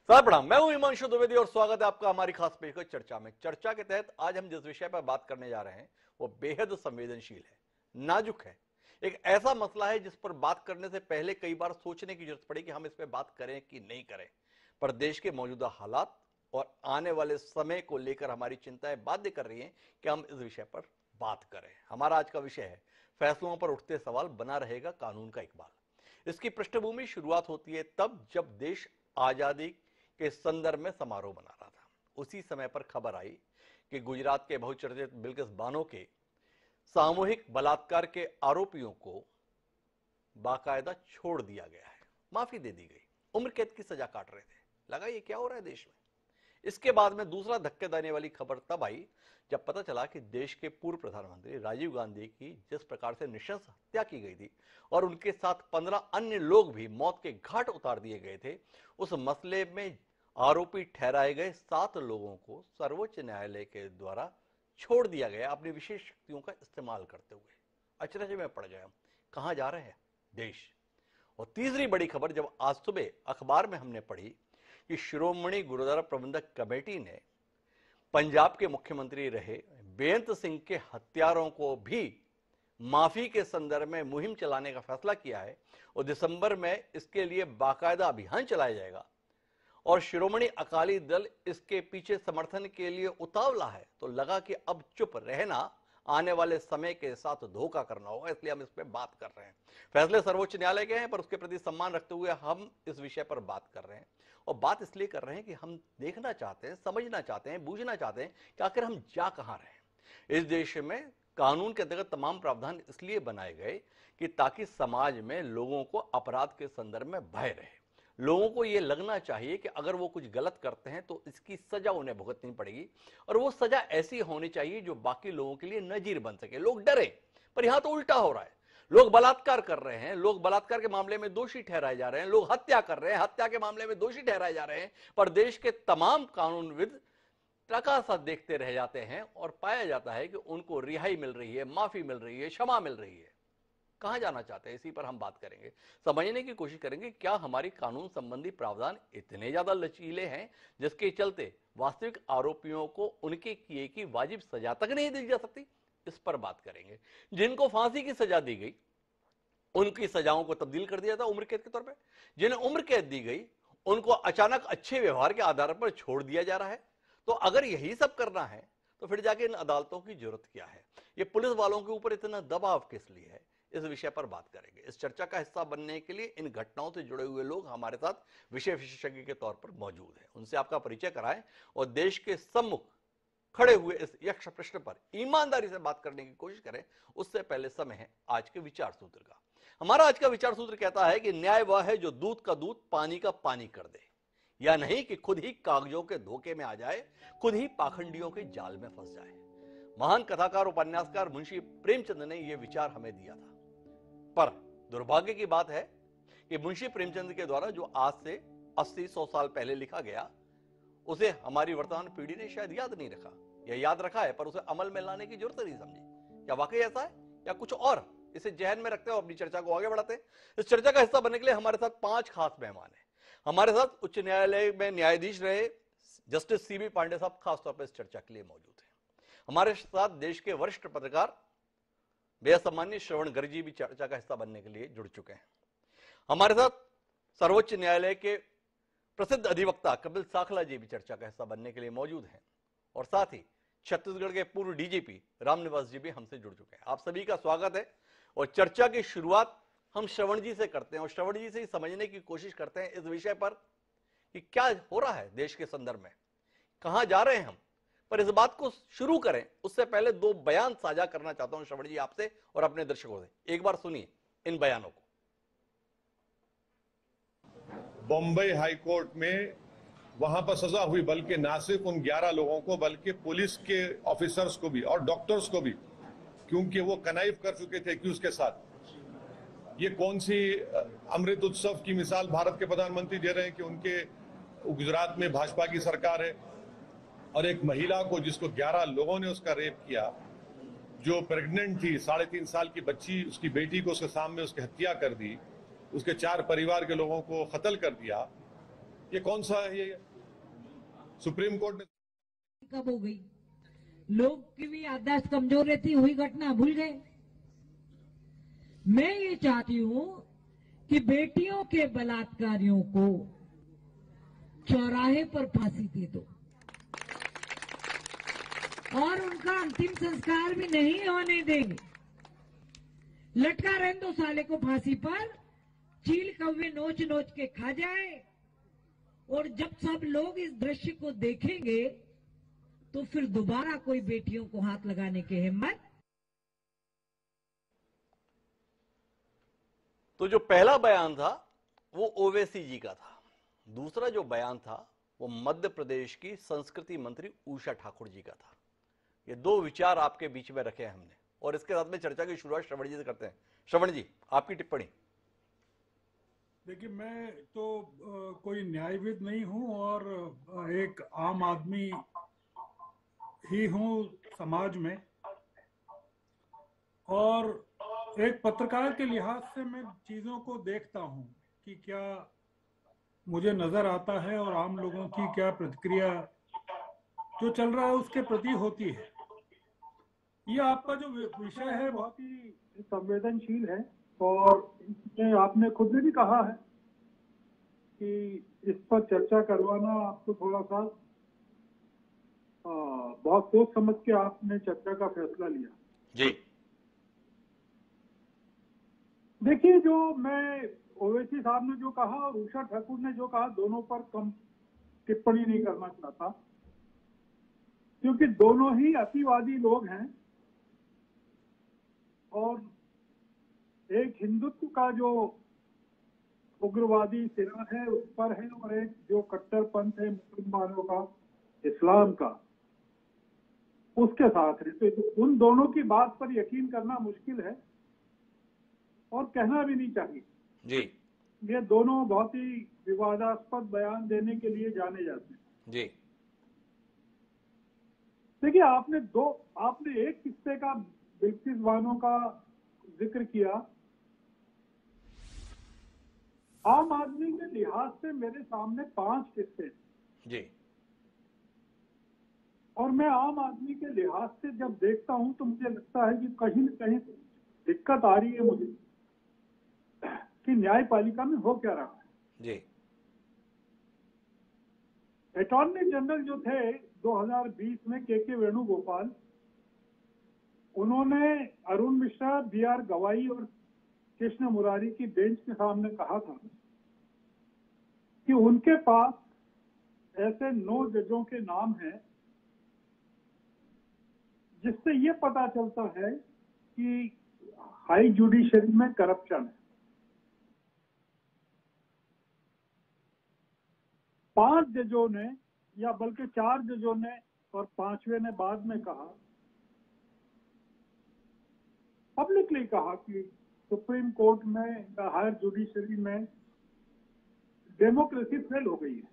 साहब प्रणाम। मैं हूं हिमांशु द्विवेदी और स्वागत है आपका हमारी खास पेशकश चर्चा में। चर्चा के तहत आज हम जिस विषय पर बात करने जा रहे हैं वो बेहद संवेदनशील है, नाजुक है। एक ऐसा मसला है जिस पर बात करने से पहले कई बार सोचने की जरूरत पड़ी कि हम इस पर बात करें कि नहीं करें। पर देश के मौजूदा हालात और आने वाले समय को लेकर हमारी चिंताएं बाध्य कर रही हैं कि हम इस विषय पर बात करें। हमारा आज का विषय है फैसलों पर उठते सवाल, बना रहेगा कानून का इकबाल। इसकी पृष्ठभूमि शुरुआत होती है तब जब देश आजादी के संदर्भ में समारोह मना रहा था। उसी समय पर खबर आई कि गुजरात के बहुचर्चित बिल्किस बानो के सामूहिक बलात्कार के आरोपियों को बाकायदा छोड़ दिया गया है, माफी दे दी गई। उम्र कैद की सजा काट रहे थे। लगा ये क्या हो रहा है देश में। इसके बाद में दूसरा धक्के देने वाली खबर तब आई जब पता चला कि देश के पूर्व प्रधानमंत्री राजीव गांधी की जिस प्रकार से नृशंस हत्या की गई थी और उनके साथ 15 अन्य लोग भी मौत के घाट उतार दिए गए थे, उस मसले में आरोपी ठहराए गए 7 लोगों को सर्वोच्च न्यायालय के द्वारा छोड़ दिया गया अपनी विशेष शक्तियों का इस्तेमाल करते हुए। अचरज में पड़ गया, कहां जा रहे हैं देश। और तीसरी बड़ी खबर जब आज सुबह अखबार में हमने पढ़ी कि शिरोमणि गुरुद्वारा प्रबंधक कमेटी ने पंजाब के मुख्यमंत्री रहे बेअंत सिंह के हत्यारों को भी माफी के संदर्भ में मुहिम चलाने का फैसला किया है और दिसंबर में इसके लिए बाकायदा अभियान चलाया जाएगा और शिरोमणि अकाली दल इसके पीछे समर्थन के लिए उतावला है, तो लगा कि अब चुप रहना आने वाले समय के साथ धोखा करना होगा, इसलिए हम इस पर बात कर रहे हैं। फैसले सर्वोच्च न्यायालय के हैं पर उसके प्रति सम्मान रखते हुए हम इस विषय पर बात कर रहे हैं। और बात इसलिए कर रहे हैं कि हम देखना चाहते हैं, समझना चाहते हैं, बूझना चाहते हैं कि आखिर हम जा कहां रहे हैं। इस देश में कानून के अंतर्गत तमाम प्रावधान इसलिए बनाए गए कि ताकि समाज में लोगों को अपराध के संदर्भ में भय रहे। लोगों को यह लगना चाहिए कि अगर वो कुछ गलत करते हैं तो इसकी सजा उन्हें भुगतनी पड़ेगी और वो सजा ऐसी होनी चाहिए जो बाकी लोगों के लिए नजीर बन सके, लोग डरे। पर यहां तो उल्टा हो रहा है। लोग बलात्कार कर रहे हैं, लोग बलात्कार के मामले में दोषी ठहराए जा रहे हैं, लोग हत्या कर रहे हैं, हत्या के मामले में दोषी ठहराए जा रहे हैं। पर देश के तमाम कानूनविद टका देखते रह जाते हैं और पाया जाता है कि उनको रिहाई मिल रही है, माफी मिल रही है, क्षमा मिल रही है। कहां जाना चाहते हैं, इसी पर हम बात करेंगे। समझने की कोशिश करेंगे क्या हमारी कानून संबंधी प्रावधान इतने ज्यादा लचीले हैं जिसके चलते वास्तविक आरोपियों को उनके किए की वाजिब सजा तक नहीं दी जा सकती। इस पर बात करेंगे। जिनको फांसी की सजा दी गई उनकी सजाओं को तब्दील कर दिया था उम्र कैद के तौर पर। जिन्हें उम्र कैद दी गई उनको अचानक अच्छे व्यवहार के आधार पर छोड़ दिया जा रहा है। तो अगर यही सब करना है तो फिर जाके इन अदालतों की जरूरत क्या है। ये पुलिस वालों के ऊपर इतना दबाव किस लिए है, इस विषय पर बात करेंगे। इस चर्चा का हिस्सा बनने के लिए इन घटनाओं से जुड़े हुए लोग हमारे साथ विषय विशेषज्ञ के तौर पर मौजूद हैं। उनसे आपका परिचय कराएं और देश के सम्मुख खड़े हुए इस यक्ष प्रश्न पर ईमानदारी से बात करने की कोशिश करें। उससे पहले समय है आज के विचार सूत्र का। हमारा आज का विचार सूत्र कहता है कि न्याय वह है जो दूध का दूध पानी का पानी कर दे, या नहीं कि खुद ही कागजों के धोखे में आ जाए, खुद ही पाखंडियों के जाल में फंस जाए। महान कथाकार उपन्यासकार मुंशी प्रेमचंद ने यह विचार हमें दिया था। पर दुर्भाग्य की बात है कि मुंशी प्रेमचंद के द्वारा जो आज से 80-100 साल पहले लिखा गया उसे हमारी वर्तमान पीढ़ी ने शायद याद नहीं रखा, या याद रखा है पर उसे अमल में लाने की जरूरत नहीं समझी। क्या वाकई ऐसा है या कुछ और? इसे जहन में रखते हुए अपनी चर्चा को आगे बढ़ाते हैं। इस चर्चा का हिस्सा बनने के लिए हमारे साथ 5 खास मेहमान हैं। हमारे साथ उच्च न्यायालय में न्यायाधीश रहे जस्टिस सीबी पांडे साहब खासतौर पर इस चर्चा के लिए मौजूद हैं। हमारे साथ देश के वरिष्ठ पत्रकार बेहद सम्मान्य श्रवण गर्ग जी भी चर्चा का हिस्सा बनने के लिए जुड़ चुके हैं। हमारे साथ सर्वोच्च न्यायालय के प्रसिद्ध अधिवक्ता कपिल साखला जी भी चर्चा का हिस्सा बनने के लिए मौजूद हैं। और साथ ही छत्तीसगढ़ के पूर्व डीजीपी रामनिवास जी भी हमसे जुड़ चुके हैं। आप सभी का स्वागत है। और चर्चा की शुरुआत हम श्रवण जी से करते हैं और श्रवण जी से ही समझने की कोशिश करते हैं इस विषय पर कि क्या हो रहा है देश के संदर्भ में, कहां जा रहे हैं हम। पर इस बात को शुरू करें उससे पहले 2 बयान साझा करना चाहता हूं श्रवण जी आपसे और अपने दर्शकों से। एक बार सुनिए इन बयानों को। बॉम्बे हाईकोर्ट में वहां पर सजा हुई, बल्कि ना सिर्फ उन 11 लोगों को बल्कि पुलिस के ऑफिसर्स को भी और डॉक्टर्स को भी, क्योंकि वो कनाइफ कर चुके थे एक्यूज के साथ। ये कौन सी अमृत उत्सव की मिसाल भारत के प्रधानमंत्री दे रहे हैं कि उनके गुजरात में भाजपा की सरकार है और एक महिला को जिसको 11 लोगों ने उसका रेप किया, जो प्रेग्नेंट थी, 3.5 साल की बच्ची, उसकी बेटी को उसके सामने उसकी हत्या कर दी, उसके 4 परिवार के लोगों को कत्ल कर दिया। ये कौन सा है? ये सुप्रीम कोर्ट ने कब हो गई? लोग की भी याददाश्त कमजोर रहती, हुई घटना भूल गए। मैं ये चाहती हूं कि बेटियों के बलात्कारियों को चौराहे पर फांसी दे दो और उनका अंतिम संस्कार भी नहीं होने देंगे। लटका रहने दो साले को फांसी पर, चील कौवे नोच नोच के खा जाए। और जब सब लोग इस दृश्य को देखेंगे तो फिर दोबारा कोई बेटियों को हाथ लगाने की हिम्मत। तो जो पहला बयान था वो ओवैसी जी का था, दूसरा जो बयान था वो मध्य प्रदेश की संस्कृति मंत्री उषा ठाकुर जी का था। ये दो विचार आपके बीच में रखे हैं हमने, और इसके साथ में चर्चा की शुरुआत श्रवण जी से करते हैं। श्रवण जी, आपकी टिप्पणी। देखिए, मैं तो कोई न्यायविद नहीं हूं और एक आम आदमी ही हूं समाज में, और एक पत्रकार के लिहाज से मैं चीजों को देखता हूं कि क्या मुझे नजर आता है और आम लोगों की क्या प्रतिक्रिया जो चल रहा है उसके प्रति होती है। ये आपका जो विषय है बहुत ही संवेदनशील है, और आपने खुद ने भी कहा है कि इस पर चर्चा करवाना आपको थोड़ा सा बहुत सोच समझ के आपने चर्चा का फैसला लिया जी। देखिए, जो मैं ओवैसी साहब ने जो कहा और उषा ठाकुर ने जो कहा, दोनों पर कम टिप्पणी नहीं करना चाहता, क्योंकि दोनों ही अतिवादी लोग हैं और एक हिंदुत्व का जो उग्रवादी सिरा है उस पर है, और एक जो कट्टरपंथ है मुसलमानों का, इस्लाम का, उसके साथ है। तो उन दोनों की बात पर यकीन करना मुश्किल है और कहना भी नहीं चाहिए जी। ये दोनों बहुत ही विवादास्पद बयान देने के लिए जाने जाते हैं जी। देखिए, आपने एक किस्से का, बिल्किस बानो का जिक्र किया। आम आदमी के लिहाज से मेरे सामने 5 किस्से जी। और मैं आम आदमी के लिहाज से जब देखता हूं तो मुझे लगता है कि कहीं न कहीं दिक्कत आ रही है मुझे कि न्यायपालिका में हो क्या रहा है। जी। अटॉर्नी जनरल जो थे 2020 में के वेणुगोपाल, उन्होंने अरुण मिश्रा, बी.आर. गवाई और कृष्ण मुरारी की बेंच के सामने कहा था कि उनके पास ऐसे 9 जजों के नाम हैं जिससे ये पता चलता है कि हाई जुडिशरी में करप्शन है। 5 जजों ने, या बल्कि 4 जजों ने और 5वें ने बाद में कहा, पब्लिकली कहा कि सुप्रीम कोर्ट में या हायर जुडिशरी में डेमोक्रेसी फेल हो गई है।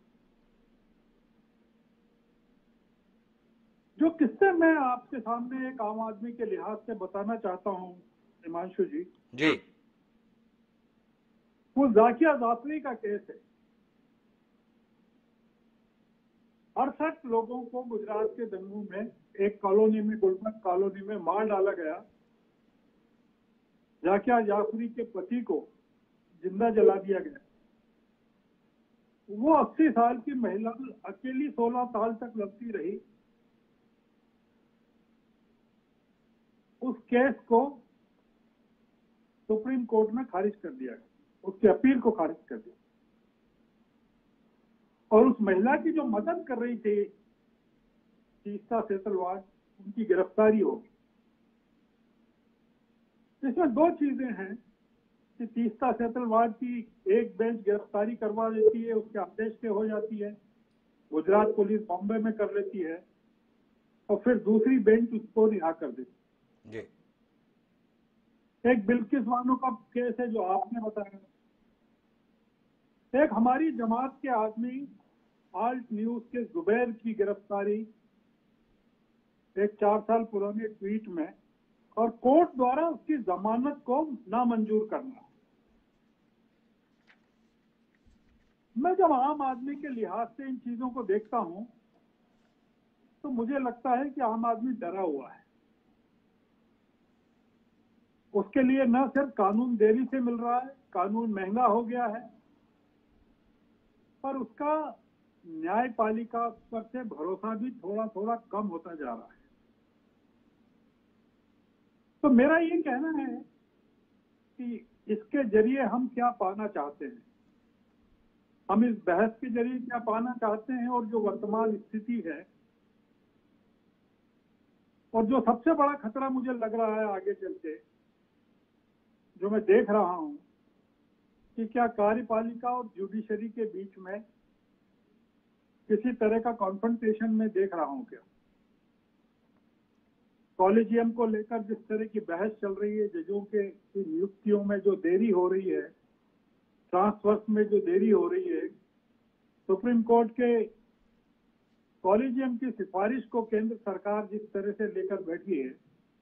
जो किस्से मैं आपके सामने एक आम आदमी के लिहाज से बताना चाहता हूं हिमांशु जी, जी। वो जाकिया जाफरी का केस है। 68 लोगों को गुजरात के दंगों में एक कॉलोनी में, गुलबर्ग कॉलोनी में मार डाला गया। जाकिया जाफरी के पति को जिंदा जला दिया गया। वो 80 साल की महिला अकेली 16 साल तक लड़ती रही। उस केस को सुप्रीम कोर्ट में खारिज कर दिया गया, उसकी अपील को खारिज कर दिया, और उस महिला की जो मदद कर रही थी तीस्ता सेतलवाड, उनकी गिरफ्तारी होगी। इसमें 2 चीजें हैं कि तीस्ता सेतलवाड की एक बेंच गिरफ्तारी करवा देती है, उसके आदेश पे हो जाती है, गुजरात पुलिस बॉम्बे में कर लेती है, और फिर दूसरी बेंच उसको रिहा कर देती है। जी। एक बिल्किस बानो का केस है जो आपने बताया। एक हमारी जमात के आदमी आल्ट न्यूज के जुबैर की गिरफ्तारी एक 4 साल पुराने ट्वीट में, और कोर्ट द्वारा उसकी जमानत को नामंजूर करना। मैं जब आम आदमी के लिहाज से इन चीजों को देखता हूं तो मुझे लगता है कि आम आदमी डरा हुआ है। उसके लिए न सिर्फ कानून देरी से मिल रहा है, कानून महंगा हो गया है, पर उसका न्यायपालिका पर से भरोसा भी थोड़ा थोड़ा कम होता जा रहा है। तो मेरा ये कहना है कि इसके जरिए हम क्या पाना चाहते हैं, हम इस बहस के जरिए क्या पाना चाहते हैं, और जो वर्तमान स्थिति है, और जो सबसे बड़ा खतरा मुझे लग रहा है आगे चलते, जो मैं देख रहा हूं कि क्या कार्यपालिका और जुडिशरी के बीच में किसी तरह का कॉन्फ्रंटेशन में देख रहा हूं। क्या कॉलेजियम को लेकर जिस तरह की बहस चल रही है, जजों के नियुक्तियों में जो देरी हो रही है, ट्रांसफर्स में जो देरी हो रही है, सुप्रीम कोर्ट के कॉलेजियम की सिफारिश को केंद्र सरकार जिस तरह से लेकर बैठी है,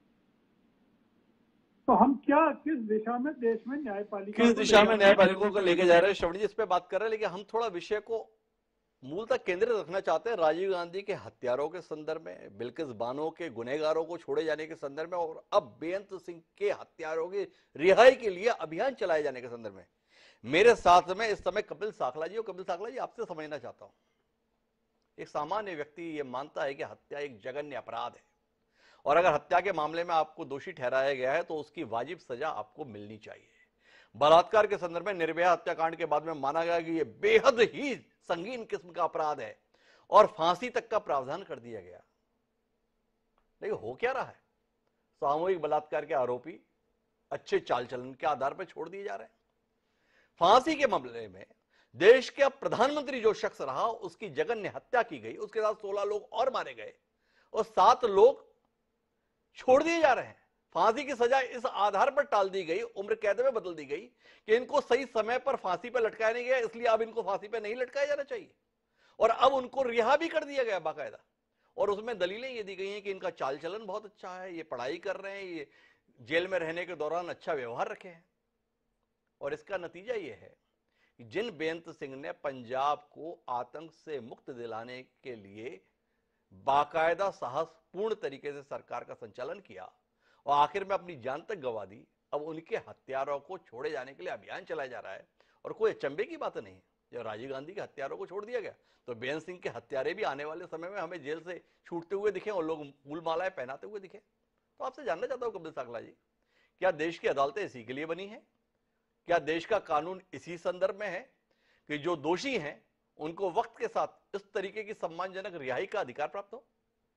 तो हम क्या किस दिशा में देश में न्यायपालिका को लेके जा रहे हैं, श्रवण जी इस पे बात कर रहे हैं, लेकिन हम थोड़ा विषय को मूल तक केंद्रित रखना चाहते हैं। राजीव गांधी के हत्यारों के संदर्भ में, बिल्किस बानो के गुनहगारों को छोड़े जाने के संदर्भ में, और अब बेअंत सिंह के हत्यारों की रिहाई के लिए अभियान चलाए जाने के संदर्भ में मेरे साथ में इस समय कपिल साखला जी। और कपिल साखला जी, आपसे समझना चाहता हूं, एक सामान्य व्यक्ति ये मानता है कि हत्या एक जघन्य अपराध है, और अगर हत्या के मामले में आपको दोषी ठहराया गया है तो उसकी वाजिब सजा आपको मिलनी चाहिए। बलात्कार के संदर्भ में निर्भया हत्याकांड के बाद में माना गया कि यह बेहद ही संगीन किस्म का अपराध है और फांसी तक का प्रावधान कर दिया गया। लेकिन हो क्या रहा है, सामूहिक बलात्कार के आरोपी अच्छे चाल चलन के आधार पर छोड़ दिए जा रहे हैं। फांसी के मामले में देश के प्रधानमंत्री जो शख्स रहा, उसकी जघन्य हत्या की गई, उसके साथ 16 लोग और मारे गए और 7 लोग छोड़ दिए जा रहे हैं। फांसी की सजा इस आधार पर टाल दी गई, उम्र कैद में बदल दी गई कि इनको सही समय पर फांसी पर लटकाया नहीं गया, इसलिए अब इनको फांसी पर नहीं लटकाया जाना चाहिए, और अब उनको रिहा भी कर दिया गया बाकायदा। और उसमें दलीलें ये दी गई हैं कि इनका चाल चलन बहुत अच्छा है, ये पढ़ाई कर रहे हैं, ये जेल में रहने के दौरान अच्छा व्यवहार रखे हैं। और इसका नतीजा ये है कि जिन बेअंत सिंह ने पंजाब को आतंक से मुक्त दिलाने के लिए बाकायदा साहसपूर्ण तरीके से सरकार का संचालन किया और आखिर में अपनी जान तक गंवा दी, अब उनके हत्यारों को छोड़े जाने के लिए अभियान चलाया जा रहा है। और कोई अचंभे की बात नहीं है, जब राजीव गांधी के हत्यारों को छोड़ दिया गया तो बेअंत सिंह के हत्यारे भी आने वाले समय में हमें जेल से छूटते हुए दिखे और लोग फूल मालाएं पहनाते हुए दिखे। तो आपसे जानना चाहता हूं कपिल साखला जी, क्या देश की अदालतें इसी के लिए बनी है? क्या देश का कानून इसी संदर्भ में है कि जो दोषी हैं उनको वक्त के साथ इस तरीके की सम्मानजनक रिहाई का अधिकार प्राप्त हो?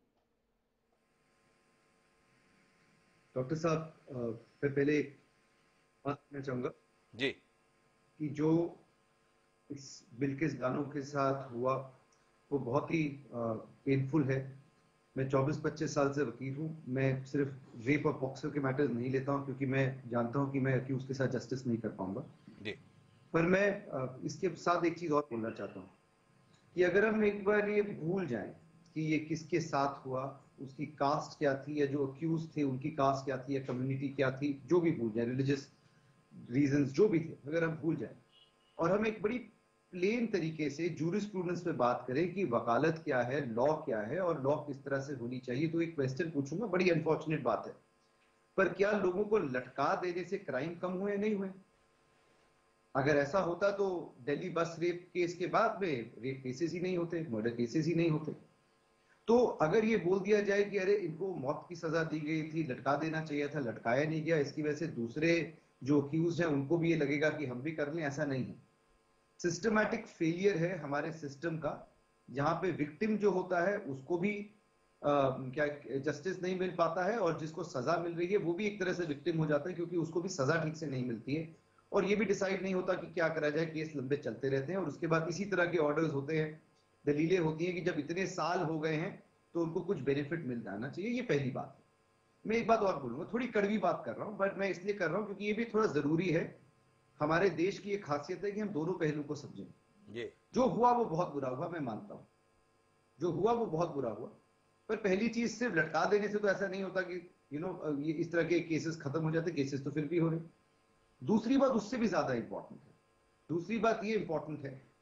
डॉक्टर साहब, मैं पहले बात करना चाहूंगा जी कि जो इस बिल्किस बानो के साथ हुआ वो बहुत ही पेनफुल है। मैं 24-25 साल से वकील हूँ। मैं सिर्फ रेप और पॉक्सो के मैटर्स नहीं लेता हूँ क्योंकि मैं जानता हूँ कि मैं अक्यूज के साथ जस्टिस नहीं कर पाऊंगा जी। पर मैं इसके साथ एक चीज और बोलना चाहता हूँ कि अगर हम एक बार ये भूल जाएं कि ये किसके साथ हुआ, उसकी कास्ट क्या थी, या जो अक्यूज थे उनकी कास्ट क्या थी या कम्युनिटी क्या थी, जो भी भूल जाए, रिलीजियस रीजंस जो भी थे, अगर हम भूल जाएं और हम एक बड़ी प्लेन तरीके से जूरिस्प्रूडेंस पे बात करें कि वकालत क्या है, लॉ क्या है और लॉ किस तरह से होनी चाहिए, तो एक क्वेश्चन पूछूंगा। बड़ी अनफॉर्चुनेट बात है, पर क्या लोगों को लटका देने से क्राइम कम हुए नहीं हुए? अगर ऐसा होता तो दिल्ली बस रेप केस के बाद में रेप केसेस ही नहीं होते, मर्डर केसेस ही नहीं होते। तो अगर ये बोल दिया जाए कि अरे इनको मौत की सजा दी गई थी, लटका देना चाहिए था, लटकाया नहीं गया, इसकी वजह से दूसरे जो अक्यूज हैं उनको भी ये लगेगा कि हम भी कर लें, ऐसा नहीं है। सिस्टमैटिक फेलियर है हमारे सिस्टम का, जहां पे विक्टिम जो होता है उसको भी क्या जस्टिस नहीं मिल पाता है और जिसको सजा मिल रही है वो भी एक तरह से विक्टिम हो जाता है क्योंकि उसको भी सजा ठीक से नहीं मिलती है और ये भी डिसाइड नहीं होता कि क्या करा जाए। केस लंबे चलते रहते हैं और उसके बाद इसी तरह के ऑर्डर्स होते हैं, दलीलें होती हैं कि जब इतने साल हो गए हैं तो उनको कुछ बेनिफिट मिल जाना चाहिए। ये पहली बात है। मैं एक बात और बोलूंगा, थोड़ी कड़वी बात कर रहा हूं बट मैं इसलिए कर रहा हूं क्योंकि ये भी थोड़ा जरूरी है। हमारे देश की एक खासियत है कि हम दोनों पहलू को समझें। जो हुआ वो बहुत बुरा हुआ, मैं मानता हूं, जो हुआ वो बहुत बुरा हुआ, पर पहली चीज सिर्फ लटका देने से तो ऐसा नहीं होता कि ये इस तरह के केसेस खत्म हो जाते, केसेस तो फिर भी हो रहे। दूसरी बात उससे भी ज्यादा इंपॉर्टेंट है, दूसरी बात ये इंपॉर्टेंट है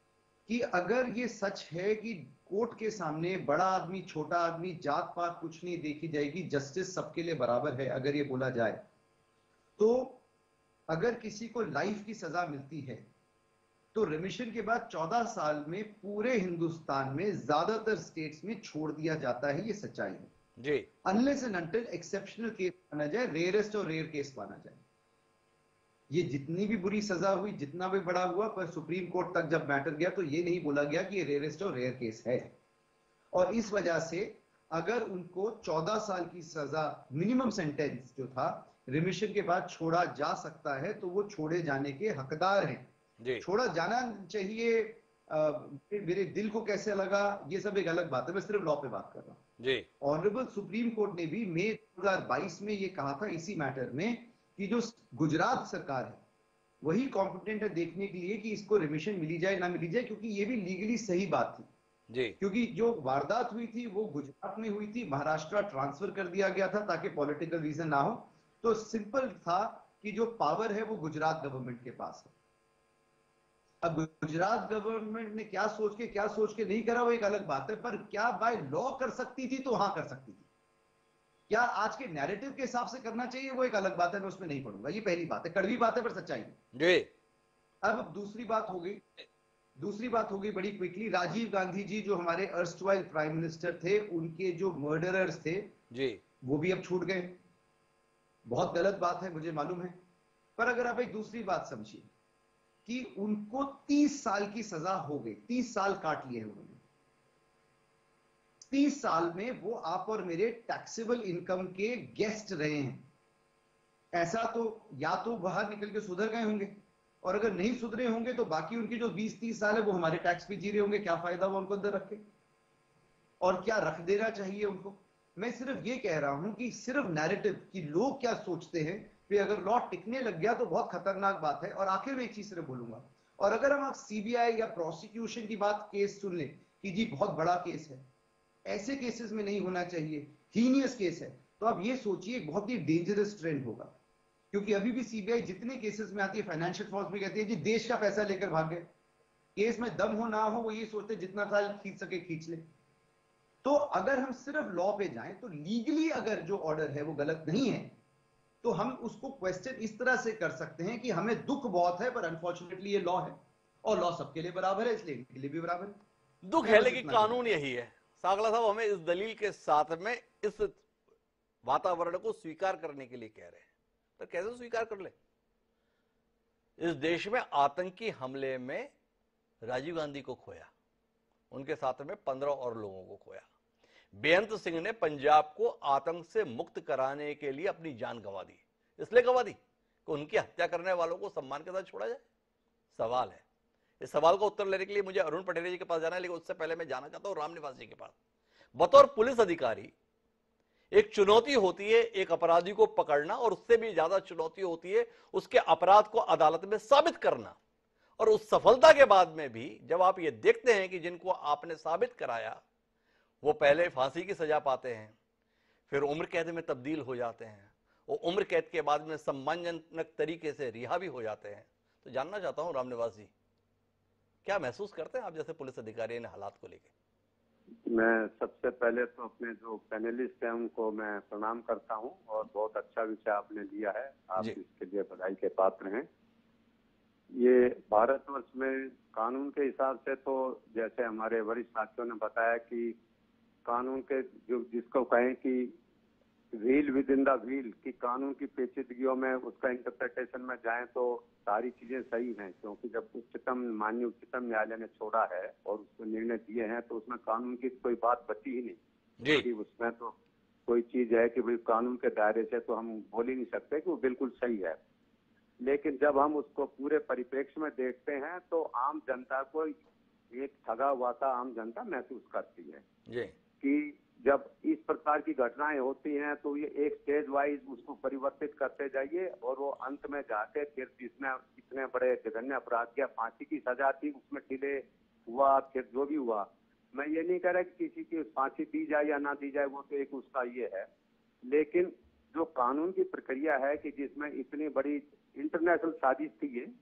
कि अगर ये सच है कि कोर्ट के सामने बड़ा आदमी छोटा आदमी जात पात कुछ नहीं देखी जाएगी, जस्टिस सबके लिए बराबर है, अगर ये बोला जाए तो अगर किसी को लाइफ की सजा मिलती है तो रिमिशन के बाद 14 साल में पूरे हिंदुस्तान में ज्यादातर स्टेट्स में छोड़ दिया जाता है। ये सच्चाई है जी। Unless and until exceptional case माना जाए, रेयरेस्ट और रेयर केस माना जाए। ये जितनी भी बुरी सजा हुई, जितना भी बड़ा हुआ, पर सुप्रीम कोर्ट तक जब मैटर गया तो ये नहीं बोला गया कि ये रेयरेस्ट और रेयर केस है। और इस वजह से अगर उनको 14 साल की सजा मिनिमम सेंटेंस जो था रिमिशन के बाद छोड़ा जा सकता है तो वो छोड़े जाने के हकदार हैं जी। छोड़ा जाना चाहिए। मेरे दिल को कैसे लगा ये सब एक अलग बात है, मैं सिर्फ लॉ पे बात कर रहा हूं जी। ऑनरेबल सुप्रीम कोर्ट ने भी मई 2022 में ये कहा था इसी मैटर में कि जो गुजरात सरकार है वही कॉम्पिटेंट है देखने के लिए कि इसको रिमिशन मिली जाए ना मिली जाए, क्योंकि ये भी लीगली सही बात थी जी। क्योंकि जो वारदात हुई थी वो गुजरात में हुई थी, महाराष्ट्र ट्रांसफर कर दिया गया था ताकि पॉलिटिकल रीजन ना हो। तो सिंपल था कि जो पावर है वो गुजरात गवर्नमेंट के पास है। अब गुजरात गवर्नमेंट ने क्या सोच के नहीं करा वो एक अलग बात है, पर क्या बाय लॉ कर सकती थी तो हाँ कर सकती थी। क्या आज के नैरेटिव के हिसाब से करना चाहिए वो एक अलग बात है, मैं उसमें नहीं पढ़ूंगा। ये पहली बात है, कड़वी बात है पर सच्चाई है जी। अब दूसरी बात हो गई बड़ी क्विकली। राजीव गांधी जी जो हमारे अर्स्टवाइल प्राइम मिनिस्टर थे, उनके जो मर्डरर्स थे जी। वो भी अब छूट गए। बहुत गलत बात है मुझे मालूम है, पर अगर आप एक दूसरी बात समझिए कि उनको 30 साल की सजा हो गई, 30 साल काट लिए हैं उन्होंने। 30 साल में वो आप और मेरे टैक्सेबल इनकम के गेस्ट रहे हैं। ऐसा तो या तो बाहर निकल के सुधर गए होंगे, और अगर नहीं सुधरे होंगे तो बाकी उनकी जो 20-30 साल है वो हमारे टैक्स पे जी रहे होंगे। क्या फायदा हुआ उनको अंदर रख के, और क्या रख देना चाहिए उनको। मैं सिर्फ ये कह रहा हूं कि सिर्फ नैरेटिव कि लोग क्या सोचते हैं कि अगर लॉ टिकने लग गया तो बहुत खतरनाक बात है। और आखिर में एक चीज सिर्फ बोलूंगा, और अगर हम सीबीआई या प्रोसिक्यूशन की बात केस सुन लें कि जी बहुत बड़ा केस है, ऐसे केसेस में नहीं होना चाहिए, हीनियस केस है, तो आप ये सोचिए बहुत ही डेंजरस ट्रेंड होगा। क्योंकि अभी भी सीबीआई जितने केसेस में आती है फाइनेंशियल फ्रॉड में कहती है जी देश का पैसा लेकर भाग गए। केस में दम हो ना हो वो ये सोचते जितना साल खींच सके खींच ले। तो अगर हम सिर्फ लॉ पे जाएं तो लीगली अगर जो ऑर्डर है वो गलत नहीं है तो हम उसको क्वेश्चन इस तरह से कर सकते हैं कि हमें दुख बहुत है पर अनफॉर्चुनेटली ये लॉ है और लॉ सबके लिए बराबर है, इसलिए इनके लिए भी बराबर है। दुख है लेकिन कानून यही है। सागला साहब हमें इस दलील के साथ में इस वातावरण को स्वीकार करने के लिए कह रहे हैं, तो कैसे स्वीकार कर ले। इस देश में आतंकी हमले में राजीव गांधी को खोया, उनके साथ में 15 और लोगों को खोया। बेअंत सिंह ने पंजाब को आतंक से मुक्त कराने के लिए अपनी जान गंवा दी, इसलिए गंवा दी कि उनकी हत्या करने वालों को सम्मान के साथ छोड़ा जाए। सवाल है, इस सवाल का उत्तर लेने के लिए मुझे अरुण पटेल जी के पास जाना है, लेकिन उससे पहले मैं जाना चाहता हूं रामनिवास जी के पास। बतौर पुलिस अधिकारी एक चुनौती होती है एक अपराधी को पकड़ना, और उससे भी ज्यादा चुनौती होती है उसके अपराध को अदालत में साबित करना। और उस सफलता के बाद में भी जब आप ये देखते हैं कि जिनको आपने साबित कराया वो पहले फांसी की सजा पाते हैं, फिर उम्र कैद में तब्दील हो जाते हैं, वो उम्र कैद के बाद में सम्मानजनक तरीके से रिहा भी हो जाते हैं, तो जानना चाहता हूं रामनिवास जी क्या महसूस करते हैं आप जैसे पुलिस अधिकारी इन हालात को लेकर। मैं सबसे पहले तो अपने जो पैनलिस्ट हैं उनको मैं प्रणाम करता हूं, और बहुत अच्छा विषय आपने लिया है, आप इसके लिए बधाई के पात्र हैं। ये भारतवर्ष में कानून के हिसाब से तो जैसे हमारे वरिष्ठ साथियों ने बताया कि कानून के जो जिसको कहें कि wheel within the wheel की कानून की पेचीदगियों में उसका इंटरप्रिटेशन में जाएं तो सारी चीजें सही हैं, क्योंकि जब माननीय उच्चतम न्यायालय ने छोड़ा है और उसको निर्णय दिए हैं तो उसमें कानून की कोई बात बची ही नहीं कि उसमें तो कोई चीज है कि भाई कानून के दायरे से तो हम बोल ही नहीं सकते कि वो बिल्कुल सही है। लेकिन जब हम उसको पूरे परिप्रेक्ष्य में देखते हैं तो आम जनता को एक ठगा हुआ सा आम जनता महसूस करती है कि जब इस प्रकार की घटनाएं होती हैं तो ये एक स्टेज वाइज उसको परिवर्तित करते जाइए और वो अंत में जाके फिर इसमें इतने बड़े जघन्य अपराध किया, फांसी की सजा थी उसमें डिले हुआ, फिर जो भी हुआ। मैं ये नहीं कह रहा कि किसी की फांसी दी जाए या ना दी जाए, वो तो एक उसका ये है, लेकिन जो कानून की प्रक्रिया है कि जिसमें इतनी बड़ी इंटरनेशनल साजिश थी ये,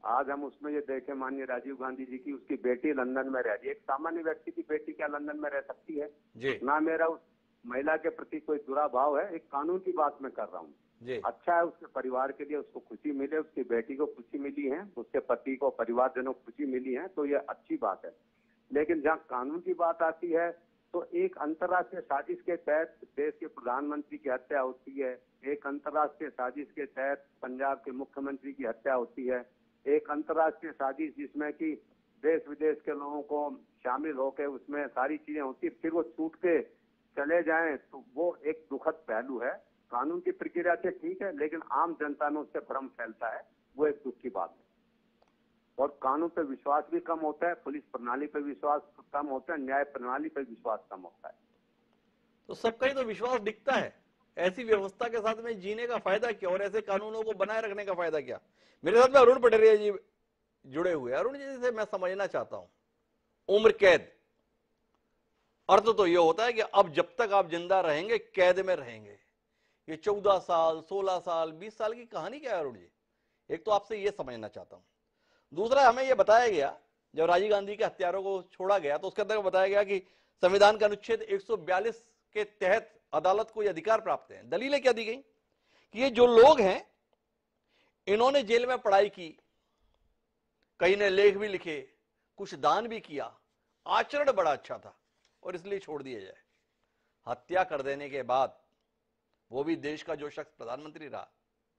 आज हम उसमें ये देखें, माननीय राजीव गांधी जी की, उसकी बेटी लंदन में रह रही है। एक सामान्य व्यक्ति की बेटी क्या लंदन में रह सकती है? जी ना मेरा उस महिला के प्रति कोई दुराभाव है, एक कानून की बात मैं कर रहा हूँ। जी अच्छा है उसके परिवार के लिए, उसको खुशी मिले, उसकी बेटी को खुशी मिली है, उसके पति को, परिवारजनों को खुशी मिली है, तो ये अच्छी बात है। लेकिन जहाँ कानून की बात आती है तो एक अंतर्राष्ट्रीय साजिश के तहत देश के प्रधानमंत्री की हत्या होती है, एक अंतर्राष्ट्रीय साजिश के तहत पंजाब के मुख्यमंत्री की हत्या होती है, एक अंतर्राष्ट्रीय साजिश जिसमें कि देश विदेश के लोगों को शामिल होकर उसमें सारी चीजें होती, फिर वो छूट के चले जाएं, तो वो एक दुखद पहलू है। कानून की प्रक्रिया से ठीक है, लेकिन आम जनता में उससे भ्रम फैलता है, वो एक दुख की बात है। और कानून पे विश्वास भी कम होता है, पुलिस प्रणाली पे विश्वास कम होता है, न्याय प्रणाली पे विश्वास कम होता है। तो सबका ही तो विश्वास दिखता है। ऐसी व्यवस्था के साथ में जीने का फायदा क्या और ऐसे कानूनों को बनाए रखने का फायदा क्या? मेरे साथ में अरुण पटेरिया जी जुड़े हुए। अरुण जी से मैं समझना चाहता हूं, उम्र कैद, अर्थ तो यह होता है कि अब जब तक आप जिंदा रहेंगे कैद में रहेंगे। ये 14 साल 16 साल 20 साल की कहानी क्या है अरुण जी? एक तो आपसे यह समझना चाहता हूं। दूसरा, हमें यह बताया गया जब राजीव गांधी के हत्यारों को छोड़ा गया तो उसके अंदर बताया गया कि संविधान का अनुच्छेद 142 के तहत अदालत को यह अधिकार प्राप्त है। दलीलें क्या दी गई कि ये जो लोग हैं इन्होंने जेल में पढ़ाई की, कई ने लेख भी लिखे, कुछ दान भी किया, आचरण बड़ा अच्छा था और इसलिए छोड़ दिया जाए। हत्या कर देने के बाद वो भी देश का जो शख्स प्रधानमंत्री रहा,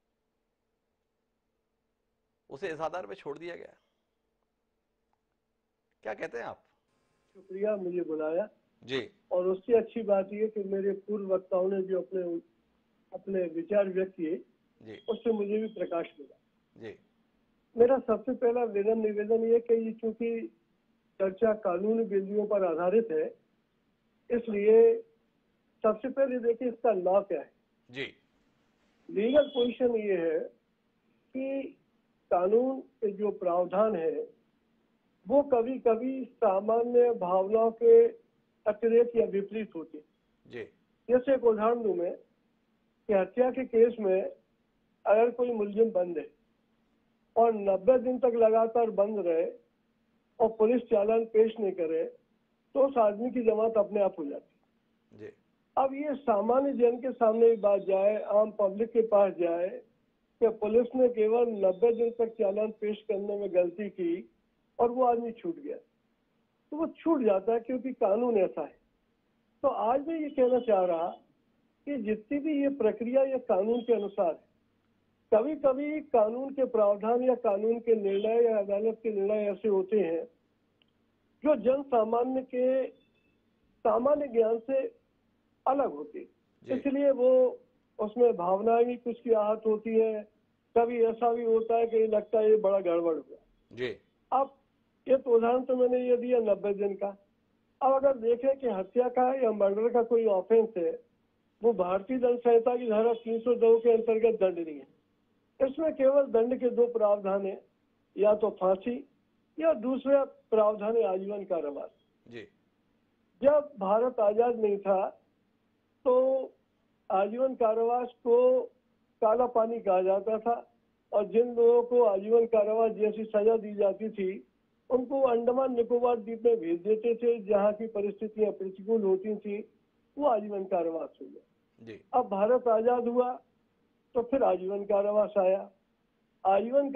उसे इस आधार पर छोड़ दिया गया। क्या कहते हैं आप? शुक्रिया मुझे बुलाया जी। और उससे अच्छी बात यह कि मेरे पूर्व वक्ताओं ने जो अपने विचार व्यक्त किए जी उससे मुझे भी प्रकाश मिला। जी मेरा सबसे पहला निवेदन ये कि ये चूंकि चर्चा कानूनी बिंदुओं पर आधारित है, इसलिए सबसे पहले देखिए इसका लॉ क्या है। जी लीगल पोजीशन ये है कि कानून के जो प्रावधान है वो कभी कभी सामान्य भावनाओं के अतिरेक या विपरीत होते हैं। जी जैसे एक उदाहरण दूं मैं कि हत्या के केस में अगर कोई मुलजिम बंद है और 90 दिन तक लगातार बंद रहे और पुलिस चालान पेश नहीं करे तो उस आदमी की जमानत अपने आप हो जाती जी। है। अब ये सामान्य जन के सामने बात जाए, आम पब्लिक के पास जाए कि पुलिस ने केवल 90 दिन तक चालान पेश करने में गलती की और वो आदमी छूट गया, तो वो छूट जाता है क्योंकि कानून ऐसा है। तो आज मैं ये कहना चाह रहा कि जितनी भी ये प्रक्रिया ये कानून के अनुसार है, कभी कभी कानून के प्रावधान या कानून के निर्णय या अदालत के निर्णय ऐसे होते हैं जो जन सामान्य के सामान्य ज्ञान से अलग होते हैं, इसलिए वो उसमें भावनाएं भी कुछ की आहत होती है। कभी ऐसा भी होता है कि लगता है ये बड़ा गड़बड़ हुआ जी। अब ये तो उदाहरण तो मैंने ये दिया 90 दिन का। अब अगर देखें कि हत्या का या मर्डर का कोई ऑफेंस है, वो भारतीय दंड संहिता की धारा 302 के अंतर्गत दंडनीय है। इसमें केवल दंड के दो प्रावधान है, या तो फांसी या दूसरा प्रावधान है आजीवन कारावास। जी। जब भारत आजाद नहीं था तो आजीवन कारावास को काला पानी कहा जाता था और जिन लोगों को आजीवन कारावास जैसी सजा दी जाती थी उनको अंडमान निकोबार द्वीप में भेज देते थे, जहाँ की परिस्थितियां प्रतिकूल होती थी, वो आजीवन कारावास हो गया। अब भारत आजाद हुआ तो फिर आजीवन कारावास आया। आजीवन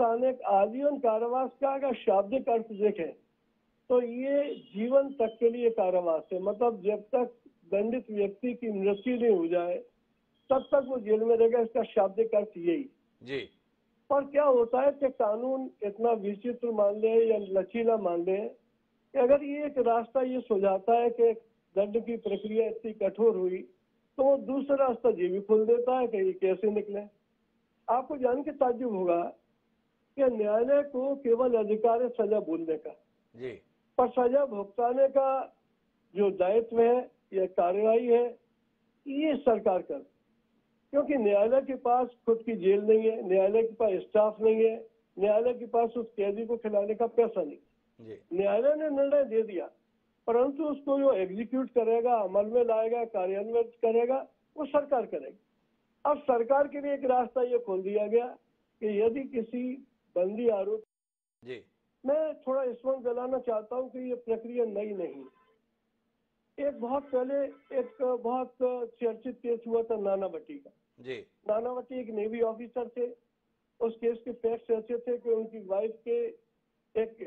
कारावास का अगर शाब्दिक अर्थ देखें तो ये जीवन तक के लिए कारावास है, मतलब जब तक दंडित व्यक्ति की मृत्यु नहीं हो जाए तब तक वो जेल में रहेगा, इसका शाब्दिक अर्थ यही जी। पर क्या होता है कि कानून इतना विचित्र मान ले या लचीला मान ले कि अगर ये एक रास्ता ये सुझाता है कि दंड की प्रक्रिया इतनी कठोर हुई तो वो दूसरा रास्ता ये भी खोल देता है कि ये कैसे निकले। आपको जान के ताज्जुब होगा कि न्यायालय को केवल अधिकार है सजा बोलने का जी। पर सजा भुगताने का जो दायित्व है या कार्यवाही है ये सरकार कर, क्योंकि न्यायालय के पास खुद की जेल नहीं है, न्यायालय के पास स्टाफ नहीं है, न्यायालय के पास उस कैदी को खिलाने का पैसा नहीं। न्यायालय ने निर्णय दे दिया परंतु उसको जो एग्जीक्यूट करेगा, अमल में लाएगा, कार्यान्वित करेगा, वो सरकार करेगी। अब सरकार के लिए एक रास्ता ये खोल दिया गया कि यदि किसी बंदी आरोप जी मैं थोड़ा स्मरण दिलाना चाहता हूँ कि ये प्रक्रिया नई नहीं। एक बहुत पहले एक बहुत चर्चित केस हुआ था नानावटी का। जी नानावटी एक नेवी ऑफिसर थे। उस केस के फैक्ट्स ऐसे थे कि उनकी वाइफ के एक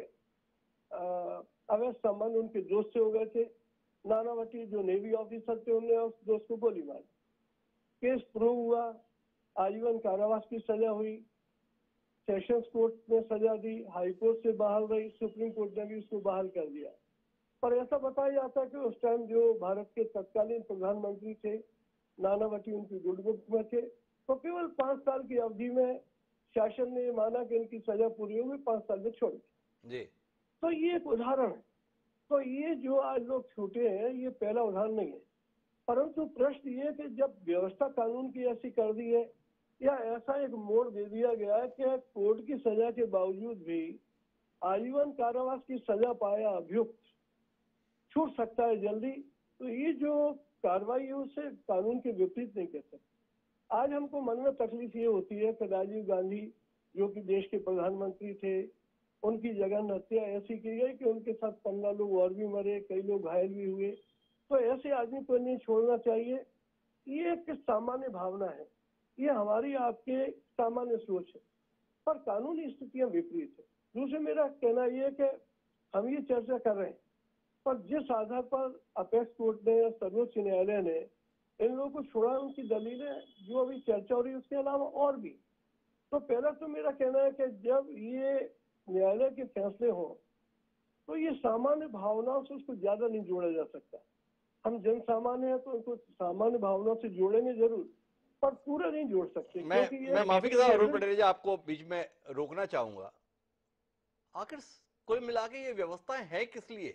अवैध संबंध उनके दोस्त से हो गए थे। नानावटी जो नेवी ऑफिसर थे उन्होंने उस दोस्त को गोली मारी। केस प्रूव हुआ, आजीवन कारावास की सजा हुई, सेशंस कोर्ट ने सजा दी, हाई कोर्ट से बहाल रही, सुप्रीम कोर्ट ने भी उसको बहाल कर दिया। पर ऐसा बताया जाता है कि उस टाइम जो भारत के तत्कालीन प्रधानमंत्री थे नानावटी उनकी गुड बुक में थे, तो केवल 5 साल की अवधि में शासन ने माना कि इनकी सजा पूरी होगी, 5 साल में छोड़ दी। जी तो ये एक उदाहरण है। तो ये जो आज लोग छूटे हैं ये पहला उदाहरण नहीं है, परंतु प्रश्न ये कि जब व्यवस्था कानून की ऐसी कर दी है या ऐसा एक मोड़ दे दिया गया है कि कोर्ट की सजा के बावजूद भी आजीवन कारावास की सजा पाया अभियुक्त छूट सकता है जल्दी, तो ये जो कार्रवाई है उससे कानून के विपरीत नहीं कहते। आज हमको मन में तकलीफ ये होती है कि राजीव गांधी जो कि देश के प्रधानमंत्री थे, उनकी जघन्य हत्या ऐसी की गई कि उनके साथ 15 लोग और भी मरे, कई लोग घायल भी हुए। तो ऐसे आदमी को नहीं छोड़ना चाहिए। ये एक सामान्य भावना है, ये हमारी आपके सामान्य सोच है, पर कानूनी स्थितियां विपरीत है। दूसरे मेरा कहना यह है कि हम ये चर्चा कर रहे हैं, पर जिस आधार पर अपेक्स कोर्ट ने, सर्वोच्च न्यायालय ने इन लोगों को छोड़ा, उनकी दलीलें जो अभी चर्चा हो रही है उसके अलावा और भी। तो पहला तो मेरा कहना है कि जब ये न्यायालय के फैसले हों तो ये सामान्य भावनाओं से उसको ज्यादा नहीं जोड़ा जा सकता। हम जन सामान्य हैं तो उनको सामान्य भावनाओं से जोड़ेंगे जरूर, पर पूरा नहीं जोड़ सकते। मैं माफी के साथ अरुण पटेल जी आपको बीच में रोकना चाहूंगा। आखिर कुल मिला के ये व्यवस्थाएं है किस लिए,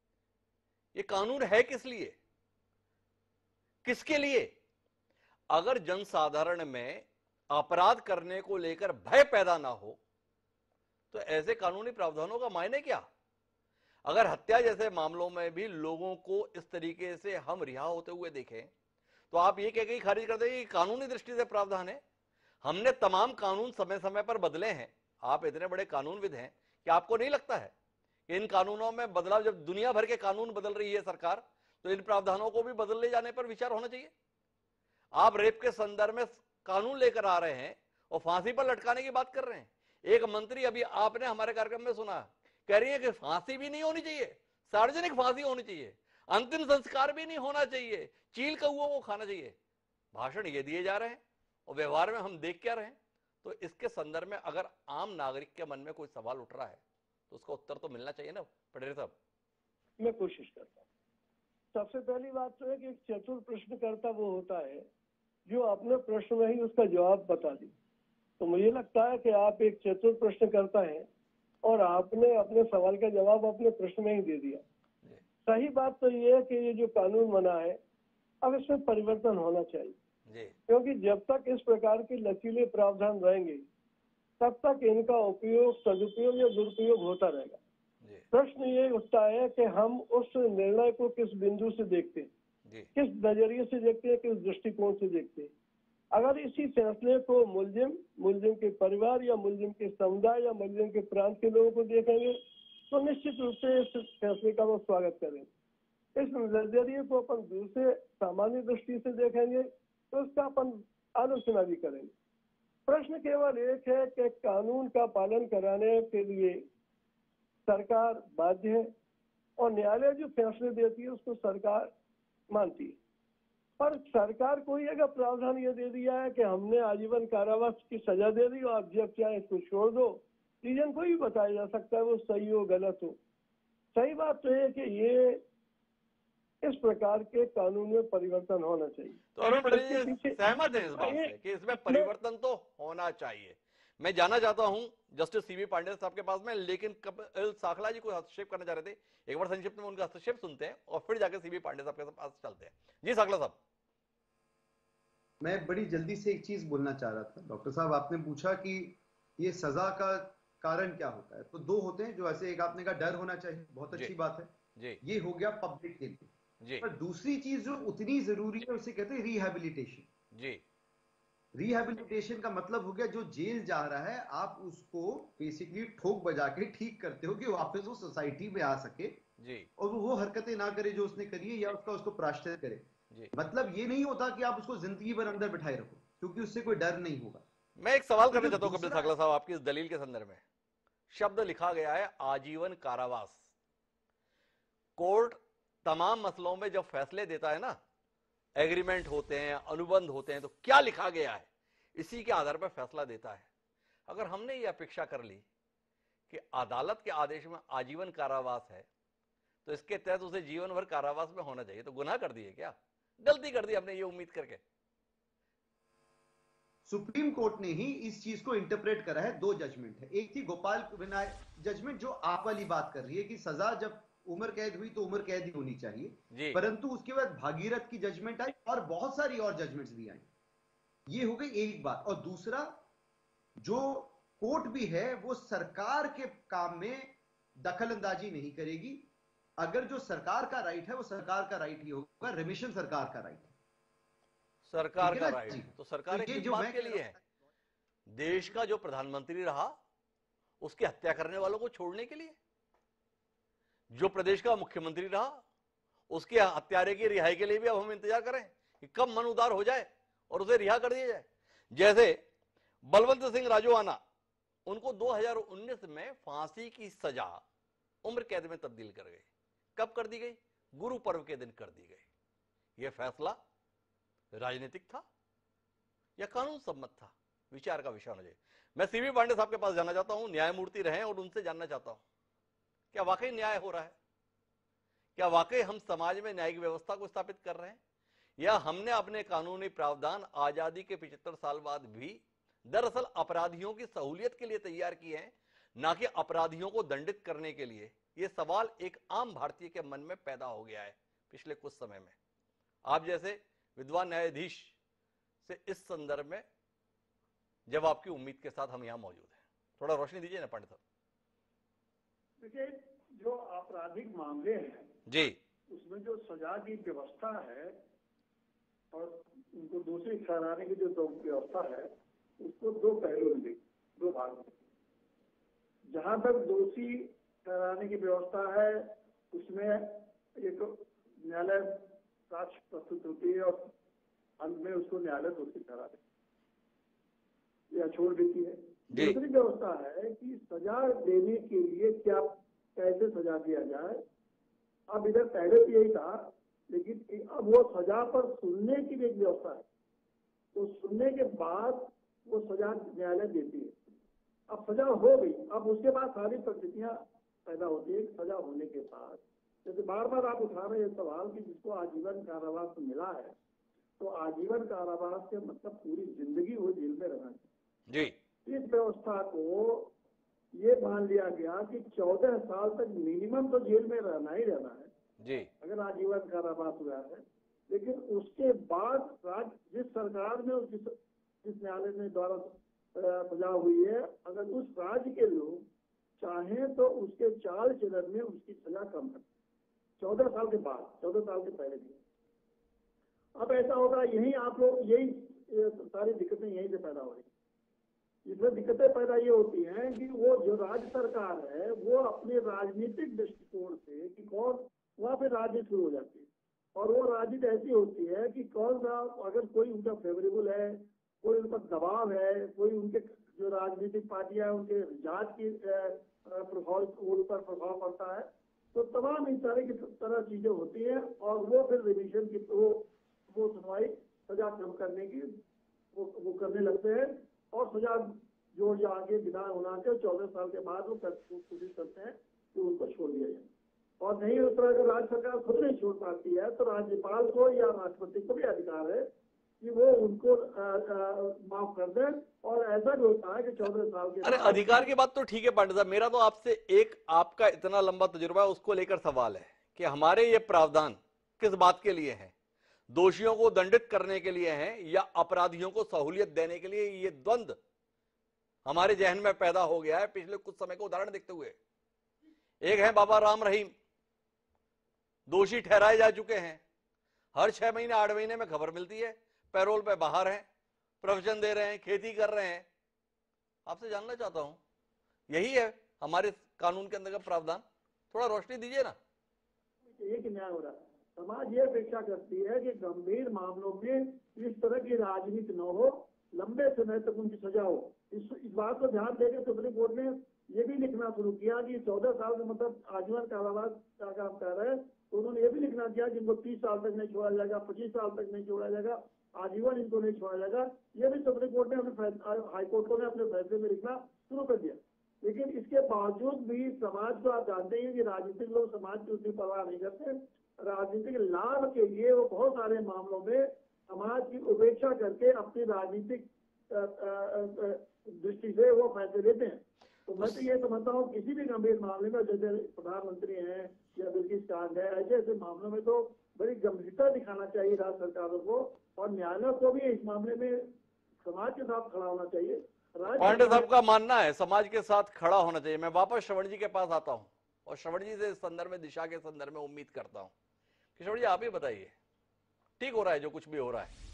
ये कानून है किस लिए, किसके लिए? अगर जनसाधारण में अपराध करने को लेकर भय पैदा ना हो तो ऐसे कानूनी प्रावधानों का मायने क्या? अगर हत्या जैसे मामलों में भी लोगों को इस तरीके से हम रिहा होते हुए देखें तो आप ये कह के खारिज कर देंगे कि कानूनी दृष्टि से प्रावधान है। हमने तमाम कानून समय समय पर बदले हैं। आप इतने बड़े कानूनविद हैं कि आपको नहीं लगता है कि इन कानूनों में बदलाव, जब दुनिया भर के कानून बदल रही है सरकार, तो इन प्रावधानों को भी बदल ले जाने पर विचार होना चाहिए। आप रेप के संदर्भ में कानून लेकर आ रहे हैं और फांसी पर लटकाने की बात कर रहे हैं। एक मंत्री, अभी आपने हमारे कार्यक्रम में सुना, कह रही है कि फांसी भी नहीं होनी चाहिए, सार्वजनिक फांसी होनी चाहिए, अंतिम संस्कार भी नहीं होना चाहिए, चील कौओं को खाना चाहिए। भाषण ये दिए जा रहे हैं और व्यवहार में हम देख क्या रहे हैं। तो इसके संदर्भ में अगर आम नागरिक के मन में कोई सवाल उठ रहा है तो उसका उत्तर तो मिलना चाहिए ना पटेल साहब। मैं कोशिश करता हूँ। सबसे पहली बात तो है कि एक चतुर प्रश्नकर्ता वो होता है जो अपने प्रश्न में ही उसका जवाब बता दी। तो मुझे लगता है कि आप एक चतुर प्रश्नकर्ता हैं और आपने अपने सवाल का जवाब अपने प्रश्न में ही दे दिया। सही बात तो ये है कि ये जो कानून बना है अब इसमें परिवर्तन होना चाहिए, क्योंकि जब तक इस प्रकार के लचीले प्रावधान रहेंगे तब तक इनका उपयोग, सदुपयोग या दुरुपयोग होता रहेगा। प्रश्न ये उठता है कि हम उस निर्णय को किस बिंदु से देखते हैं, किस नजरिए से देखते हैं, किस दृष्टिकोण से देखते हैं। अगर इसी फैसले को मुलजिम के परिवार या मुलजिम के समुदाय या मुलजिम के प्रांत के लोगों को देखेंगे तो निश्चित रूप से इस फैसले का वो स्वागत करेंगे। इस नजरिए को अपन दूसरे सामान्य दृष्टि से देखेंगे तो उसका अपन आलोचना भी करेंगे। प्रश्न केवल एक है कि कानून का पालन कराने के लिए सरकार बाध्य है और न्यायालय जो फैसले देती है उसको सरकार मानती है। पर सरकार को ही अगर प्रावधान ये दे दिया है कि हमने आजीवन कारावास की सजा दे दी और आप जब चाहे इसको छोड़ दो, रीजन कोई भी बताया जा सकता है, वो सही हो गलत हो। सही बात तो है कि ये इस प्रकार के कानून में परिवर्तन होना चाहिए। तो अरुण पटेल जी सहमत है इस बात से कि इसमें परिवर्तन तो होना चाहिए। मैं जाना चाहता हूं जस्टिस सीबी पांडे साहब के पास में, लेकिन कपिल साखला जी कोई हस्तक्षेप करना चाह रहे थे। एक बार संक्षिप्त में उनका हस्तक्षेप सुनते हैं और फिर जाकर सीबी पांडे साहब के पास चलते हैं। जी साखला साहब। मैं बड़ी जल्दी से एक चीज बोलना चाह रहा था। डॉक्टर साहब, आपने पूछा कि ये सजा का कारण क्या होता है, तो दो होते हैं। जो ऐसे एक आपने कहा डर होना चाहिए, बहुत अच्छी बात है, ये हो गया पब्लिक के लिए। पर दूसरी चीज जो उतनी जरूरी है उसे कहते हैं रिहैबिलिटेशन। रिहैबिलिटेशन का मतलब हो गया जो जेल जा रहा है आप उसको बेसिकली ठोक बजा के ठीक करते हो कि वापस वो सोसाइटी में आ सके जी। और वो हरकतें ना करे जो उसने करी है या उसको प्रायश्चित करे। जी। मतलब ये नहीं होता कि आप उसको जिंदगी भर अंदर बिठाए रखो, क्योंकि उससे कोई डर नहीं होगा। मैं एक सवाल करना जो चाहता हूं कपिल दूसरा साकला साहब, आपकी इस दलील के संदर्भ में शब्द लिखा गया है आजीवन कारावास। कोर्ट तमाम मसलों में जब फैसले देता है ना, एग्रीमेंट होते हैं, अनुबंध होते हैं, तो क्या लिखा गया है इसी के आधार पर फैसला देता है। अगर हमने ये अपेक्षा कर ली कि अदालत के आदेश में आजीवन कारावास है तो इसके तहत उसे जीवन भर कारावास में होना चाहिए, तो गुनाह कर दिए क्या, गलती कर दी हमने ये उम्मीद करके। सुप्रीम कोर्ट ने ही इस चीज को इंटरप्रेट करा है। दो जजमेंट है, एक थी गोपाल विनायक जजमेंट जो आप वाली बात कर रही है कि सजा जब उम्र कैद हुई तो उम्र कैद ही होनी चाहिए, परंतु उसके बाद भागीरथ की जजमेंट आई और बहुत सारी और जजमेंट्स भी आई। ये हो गई एक बात। और दूसरा, जो कोर्ट भी है वो सरकार के काम में दखल अंदाजी नहीं करेगी। अगर जो सरकार का राइट है वो सरकार का राइट ही होगा, रिमिशन सरकार का राइट है। सरकार का राइट, तो सरकार तो किस बात के लिए है? देश का जो प्रधानमंत्री रहा उसकी हत्या करने वालों को छोड़ने के लिए, जो प्रदेश का मुख्यमंत्री रहा उसके हत्यारे की रिहाई के लिए भी अब हम इंतजार करें कि कब मन उदार हो जाए और उसे रिहा कर दिया जाए। जैसे बलवंत सिंह राजोआना, उनको 2019 में फांसी की सजा उम्र कैद में तब्दील कर गई। कब कर दी गई? गुरु पर्व के दिन कर दी गई। यह फैसला राजनीतिक था या कानून सम्मत था? विचार का विषय होना चाहिए। मैं सीबी पांडे साहब के पास जाना चाहता हूं, न्यायमूर्ति रहे, और उनसे जानना चाहता हूं क्या वाकई न्याय हो रहा है? क्या वाकई हम समाज में न्यायिक व्यवस्था को स्थापित कर रहे हैं, या हमने अपने कानूनी प्रावधान आजादी के 75 साल बाद भी दरअसल अपराधियों की सहूलियत के लिए तैयार किए हैं, ना कि अपराधियों को दंडित करने के लिए? यह सवाल एक आम भारतीय के मन में पैदा हो गया है पिछले कुछ समय में। आप जैसे विद्वान न्यायाधीश से इस संदर्भ में जवाब की उम्मीद के साथ हम यहां मौजूद हैं। थोड़ा रोशनी दीजिए ना पांडे साहब। देखिए, जो आपराधिक मामले हैं जी, उसमें जो सजा की व्यवस्था है और उनको दोषी ठहराने की जो व्यवस्था है उसको दो पहलू में, दो भाग में। जहां तक दोषी ठहराने की व्यवस्था है उसमें एक न्यायालय साक्ष्य प्रस्तुत होती है और अंत में उसको न्यायालय दोषी ठहरा देती या छोड़ देती है। दूसरी व्यवस्था है कि सजा देने के लिए क्या, कैसे सजा दिया जाए। अब इधर पहले तो यही था, लेकिन अब वो सजा पर सुनने की भी एक व्यवस्था है। तो सुनने के बाद वो सजा न्यायालय देती है। अब सजा हो गई, अब उसके बाद सारी परिस्थितियां पैदा होती है। सजा होने के बाद जैसे बार बार आप उठा रहे हैं सवाल कि जिसको आजीवन कारावास मिला है, तो आजीवन कारावास के मतलब पूरी जिंदगी वो जेल में रहना चाहिए। इस व्यवस्था को ये मान लिया गया कि 14 साल तक मिनिमम तो जेल में रहना ही रहना है जी, अगर आजीवन कारावास हुआ है। लेकिन उसके बाद जिस सरकार में जिस न्यायालय ने द्वारा सजा हुई है, अगर उस राज्य के लोग चाहें तो उसके चाल चलन में उसकी सजा कम कर 14 साल के बाद, 14 साल के पहले भी। अब ऐसा होगा, यही आप लोग, यही सारी दिक्कतें यहीं से पैदा हो रही। इसमें दिक्कतें पैदा ये होती हैं कि वो जो राज्य सरकार है वो अपने राजनीतिक दृष्टिकोण से कि कौन, वहाँ पे राजनीति शुरू हो जाती है। और वो राजनीति ऐसी होती है कि कौन सा, अगर कोई उनका फेवरेबल है, कोई उन पर दबाव है, कोई उनके जो राजनीतिक पार्टियां उनके जात की प्रभाव, उन पर प्रभाव पड़ता है, तो तमाम इस तरह चीजें होती हैं। और वो फिर रिविजन की वो सुनवाई सजा कम करने की वो करने लगते हैं और सजा जोड़ जा के विधान होना के 14 साल के बाद वो कोशिश करते हैं कि उनको छोड़ दिया जाए। और नहीं उस तरह अगर राज्य सरकार खुद नहीं छोड़ पाती है तो राज्यपाल को या राष्ट्रपति को भी अधिकार है कि वो उनको माफ कर दे। और ऐसा भी होता है कि 14 साल के, अरे अधिकार की बात तो ठीक है पांडे साहब, मेरा तो आपसे एक, आपका इतना लंबा तजुर्बा है उसको लेकर सवाल है कि हमारे ये प्रावधान किस बात के लिए हैं? दोषियों को दंडित करने के लिए हैं या अपराधियों को सहूलियत देने के लिए? ये द्वंद्व हमारे जहन में पैदा हो गया है पिछले कुछ समय को उदाहरण देखते हुए। एक है बाबा राम रहीम, दोषी ठहराए जा चुके हैं, हर 6 महीने 8 महीने में खबर मिलती है पैरोल पे बाहर हैं, प्रोफेशन दे रहे हैं, खेती कर रहे हैं। आपसे जानना चाहता हूं, यही है हमारे कानून के अंदर का प्रावधान? थोड़ा रोशनी दीजिए ना। ये कि न्याय हो रहा है। समाज ये अपेक्षा करती है कि गंभीर मामलों में इस तरह की राजनीति न हो, लंबे समय तक उनकी सजा हो। इस बात को ध्यान देकर सुप्रीम कोर्ट ने ये भी लिखना शुरू किया कि 14 साल का मतलब आजीवन कारावास का काम कर रहे हैं, तो उन्होंने ये भी लिखना किया जिनको 30 साल तक नहीं छोड़ा जाएगा, 25 साल तक नहीं छोड़ा जाएगा, आजीवन इनको नहीं छोड़ा जाएगा। ये भी सुप्रीम कोर्ट ने हाईकोर्ट ने अपने फैसले में लिखना शुरू कर दिया। लेकिन इसके बावजूद भी समाज को आप जानते हैं कि राजनीतिक लोग समाज की उतनी परवाह नहीं करते। राजनीतिक लाभ के लिए वो बहुत सारे मामलों में समाज की उपेक्षा करके अपनी राजनीतिक दृष्टि से वो फैसले लेते हैं। तो मैं तो ये समझता हूँ किसी भी गंभीर मामले में, जैसे प्रधानमंत्री हैं या बिल्किस कांड है, ऐसे ऐसे मामलों में तो बड़ी गंभीरता दिखाना चाहिए राज्य सरकारों को, और न्यायालय को भी इस मामले में समाज के साथ खड़ा होना चाहिए। पांडे साहब का मानना है समाज के साथ खड़ा होना चाहिए। मैं वापस श्रवण जी के पास आता हूं और श्रवण जी से इस संदर्भ में, दिशा के संदर्भ में उम्मीद करता हूं कि श्रवण जी आप ही बताइए, ठीक हो रहा है जो कुछ भी हो रहा है?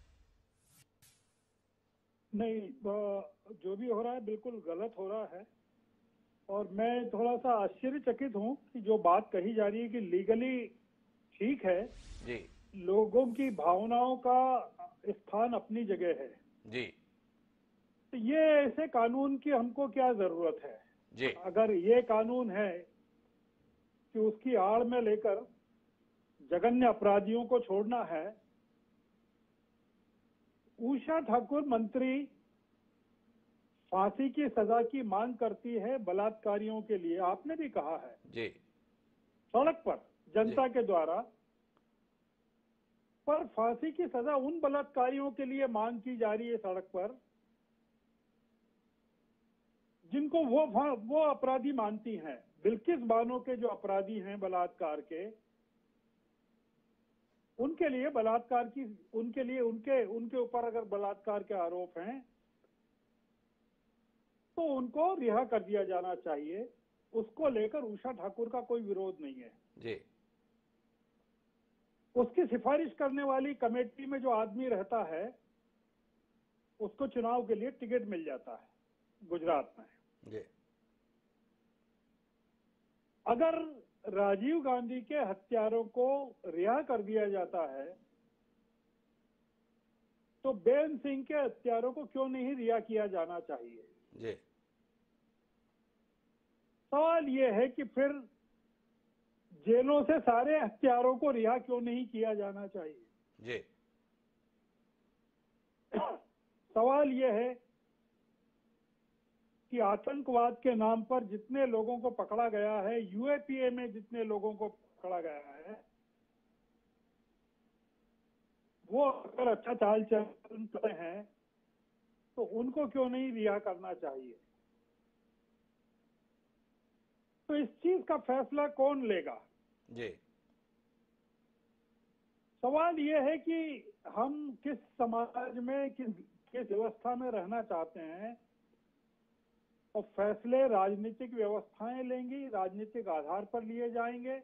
नहीं, जो भी हो रहा है बिल्कुल गलत हो रहा है। और मैं थोड़ा सा आश्चर्यचकित हूं कि जो बात कही जा रही है कि लीगली ठीक है जी, लोगों की भावनाओं का स्थान अपनी जगह है जी, तो ये ऐसे कानून की हमको क्या जरूरत है जी। अगर ये कानून है कि उसकी आड़ में लेकर जघन्य अपराधियों को छोड़ना है। उषा ठाकुर मंत्री फांसी की सजा की मांग करती है बलात्कारियों के लिए, आपने भी कहा है जी, सड़क पर जनता के द्वारा, पर फांसी की सजा उन बलात्कारियों के लिए मांग की जा रही है सड़क पर जिनको वो अपराधी मानती हैं। बिल्किस बानो के जो अपराधी हैं बलात्कार के, उनके लिए बलात्कार की, उनके लिए उनके ऊपर अगर बलात्कार के आरोप हैं तो उनको रिहा कर दिया जाना चाहिए। उसको लेकर उषा ठाकुर का कोई विरोध नहीं है जी। उसकी सिफारिश करने वाली कमेटी में जो आदमी रहता है उसको चुनाव के लिए टिकट मिल जाता है गुजरात में। जी। अगर राजीव गांधी के हत्यारों को रिहा कर दिया जाता है तो बेन सिंह के हत्यारों को क्यों नहीं रिहा किया जाना चाहिए? जी। सवाल यह है कि फिर जेलों से सारे हत्यारों को रिहा क्यों नहीं किया जाना चाहिए? जी। सवाल यह है कि आतंकवाद के नाम पर जितने लोगों को पकड़ा गया है, यूएपीए में जितने लोगों को पकड़ा गया है, वो अगर अच्छा चाल चलन करते हैं तो उनको क्यों नहीं रिहा करना चाहिए? तो इस चीज का फैसला कौन लेगा? जी। सवाल यह है कि हम किस समाज में, किस व्यवस्था में रहना चाहते हैं, और फैसले राजनीतिक व्यवस्थाएं लेंगी, राजनीतिक आधार पर लिए जाएंगे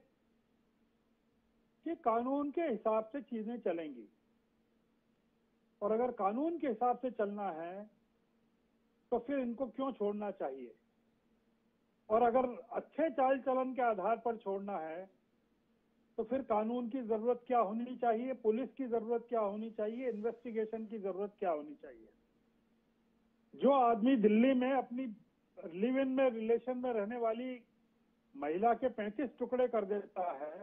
कि कानून के हिसाब से चीजें चलेंगी। और अगर कानून के हिसाब से चलना है तो फिर इनको क्यों छोड़ना चाहिए? और अगर अच्छे चाल चलन के आधार पर छोड़ना है तो फिर कानून की जरूरत क्या होनी चाहिए, पुलिस की जरूरत क्या होनी चाहिए, इन्वेस्टिगेशन की जरूरत क्या होनी चाहिए? जो आदमी दिल्ली में अपनी लिव इन में, रिलेशन में रहने वाली महिला के 35 टुकड़े कर देता है,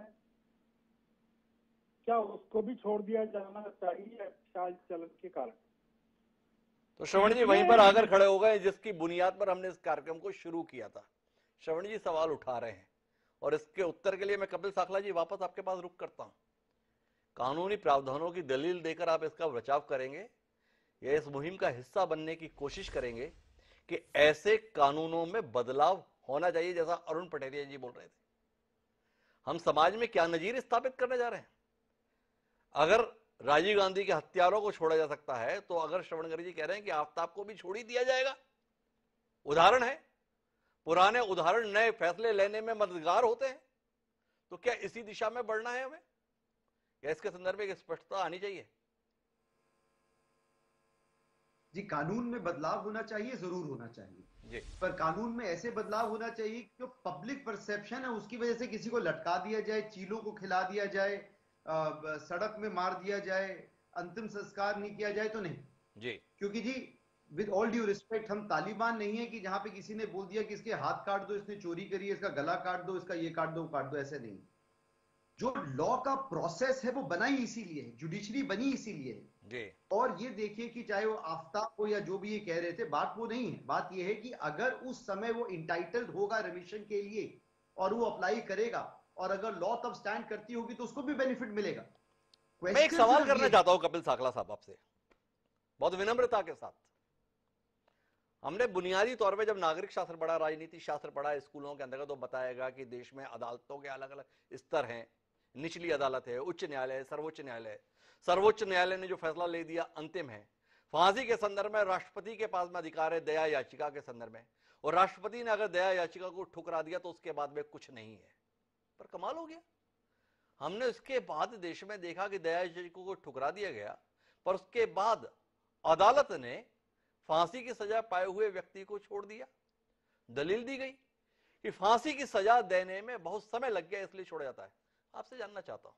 क्या उसको भी छोड़ दिया जाना चाहिए चाल चलन के कारण? तो श्रवण जी वहीं पर आकर खड़े हो गए जिसकी बुनियाद पर हमने इस कार्यक्रम को शुरू किया था। श्रवण जी सवाल उठा रहे हैं और इसके उत्तर के लिए मैं कपिल साखला जी वापस आपके पास रुक करता हूं। कानूनी प्रावधानों की दलील देकर आप इसका बचाव करेंगे या इस मुहिम का हिस्सा बनने की कोशिश करेंगे कि ऐसे कानूनों में बदलाव होना चाहिए जैसा अरुण पटेरिया जी बोल रहे थे? हम समाज में क्या नजीर स्थापित करने जा रहे हैं? अगर राजीव गांधी के हत्यारों को छोड़ा जा सकता है तो अगर श्रवणकर जी कह रहे हैं कि आफ्ताब को भी छोड़ ही दिया जाएगा, उदाहरण है, पुराने उदाहरण नए फैसले लेने में मददगार होते हैं, तो क्या इसी दिशा में बढ़ना है हमें या इसके संदर्भ में एक स्पष्टता आनी चाहिए? जी, कानून में बदलाव होना चाहिए, जरूर होना चाहिए जी। पर कानून में ऐसे बदलाव होना चाहिए कि जो पब्लिक परसेप्शन है उसकी वजह से किसी को लटका दिया जाए, चीलों को खिला दिया जाए, सड़क में मार दिया जाए, अंतिम संस्कार नहीं किया जाए तो नहीं जी। क्योंकि जी विद ऑल ड्यू रिस्पेक्ट हम तालिबान नहीं है कि जहां पे किसी ने बोल दिया कि इसके हाथ काट दो, इसने चोरी करी है, इसका गला काट दो, इसका ये काट दो, वो काट दो, ऐसे नहीं। जो लॉ का प्रोसेस है वो बना ही इसीलिए है, जुडिशरी बनी इसीलिए है जी। और ये देखिए कि चाहे वो आफ्ताब हो या जो भी ये कह रहे थे, बात वो नहीं है, बात ये है कि अगर उस समय वो इंटाइटल्ड होगा रिमिशन के लिए और वो अप्लाई करेगा और अगर लॉ तब स्टैंड करती होगी तो उसको भी बेनिफिट मिलेगा। मैं एक सवाल करना चाहता हूं कपिल साकला साहब आपसे, बहुत विनम्रता के साथ। हमने बुनियादी तौर पे जब नागरिक शास्त्र पढ़ा, राजनीति शास्त्र पढ़ा स्कूलों के अंतर्गत, तो बताएगा कि देश में अदालतों के अलग अलग स्तर हैं, निचली अदालत है, उच्च न्यायालय है, सर्वोच्च न्यायालय है। सर्वोच्च न्यायालय ने जो फैसला ले दिया अंतिम है। फांसी के संदर्भ में राष्ट्रपति के पास में अधिकार है दया याचिका के संदर्भ में, और राष्ट्रपति ने अगर दया याचिका को ठुकरा दिया तो उसके बाद में कुछ नहीं है। पर कमाल हो गया, हमने उसके बाद देश में देखा कि दया याचिका को ठुकरा दिया गया, पर उसके बाद अदालत ने फांसी की सजा पाए हुए व्यक्ति को छोड़ दिया। दलील दी गई कि फांसी की सजा देने में बहुत समय लग गया इसलिए छोड़ा जाता है। आपसे जानना चाहता हूं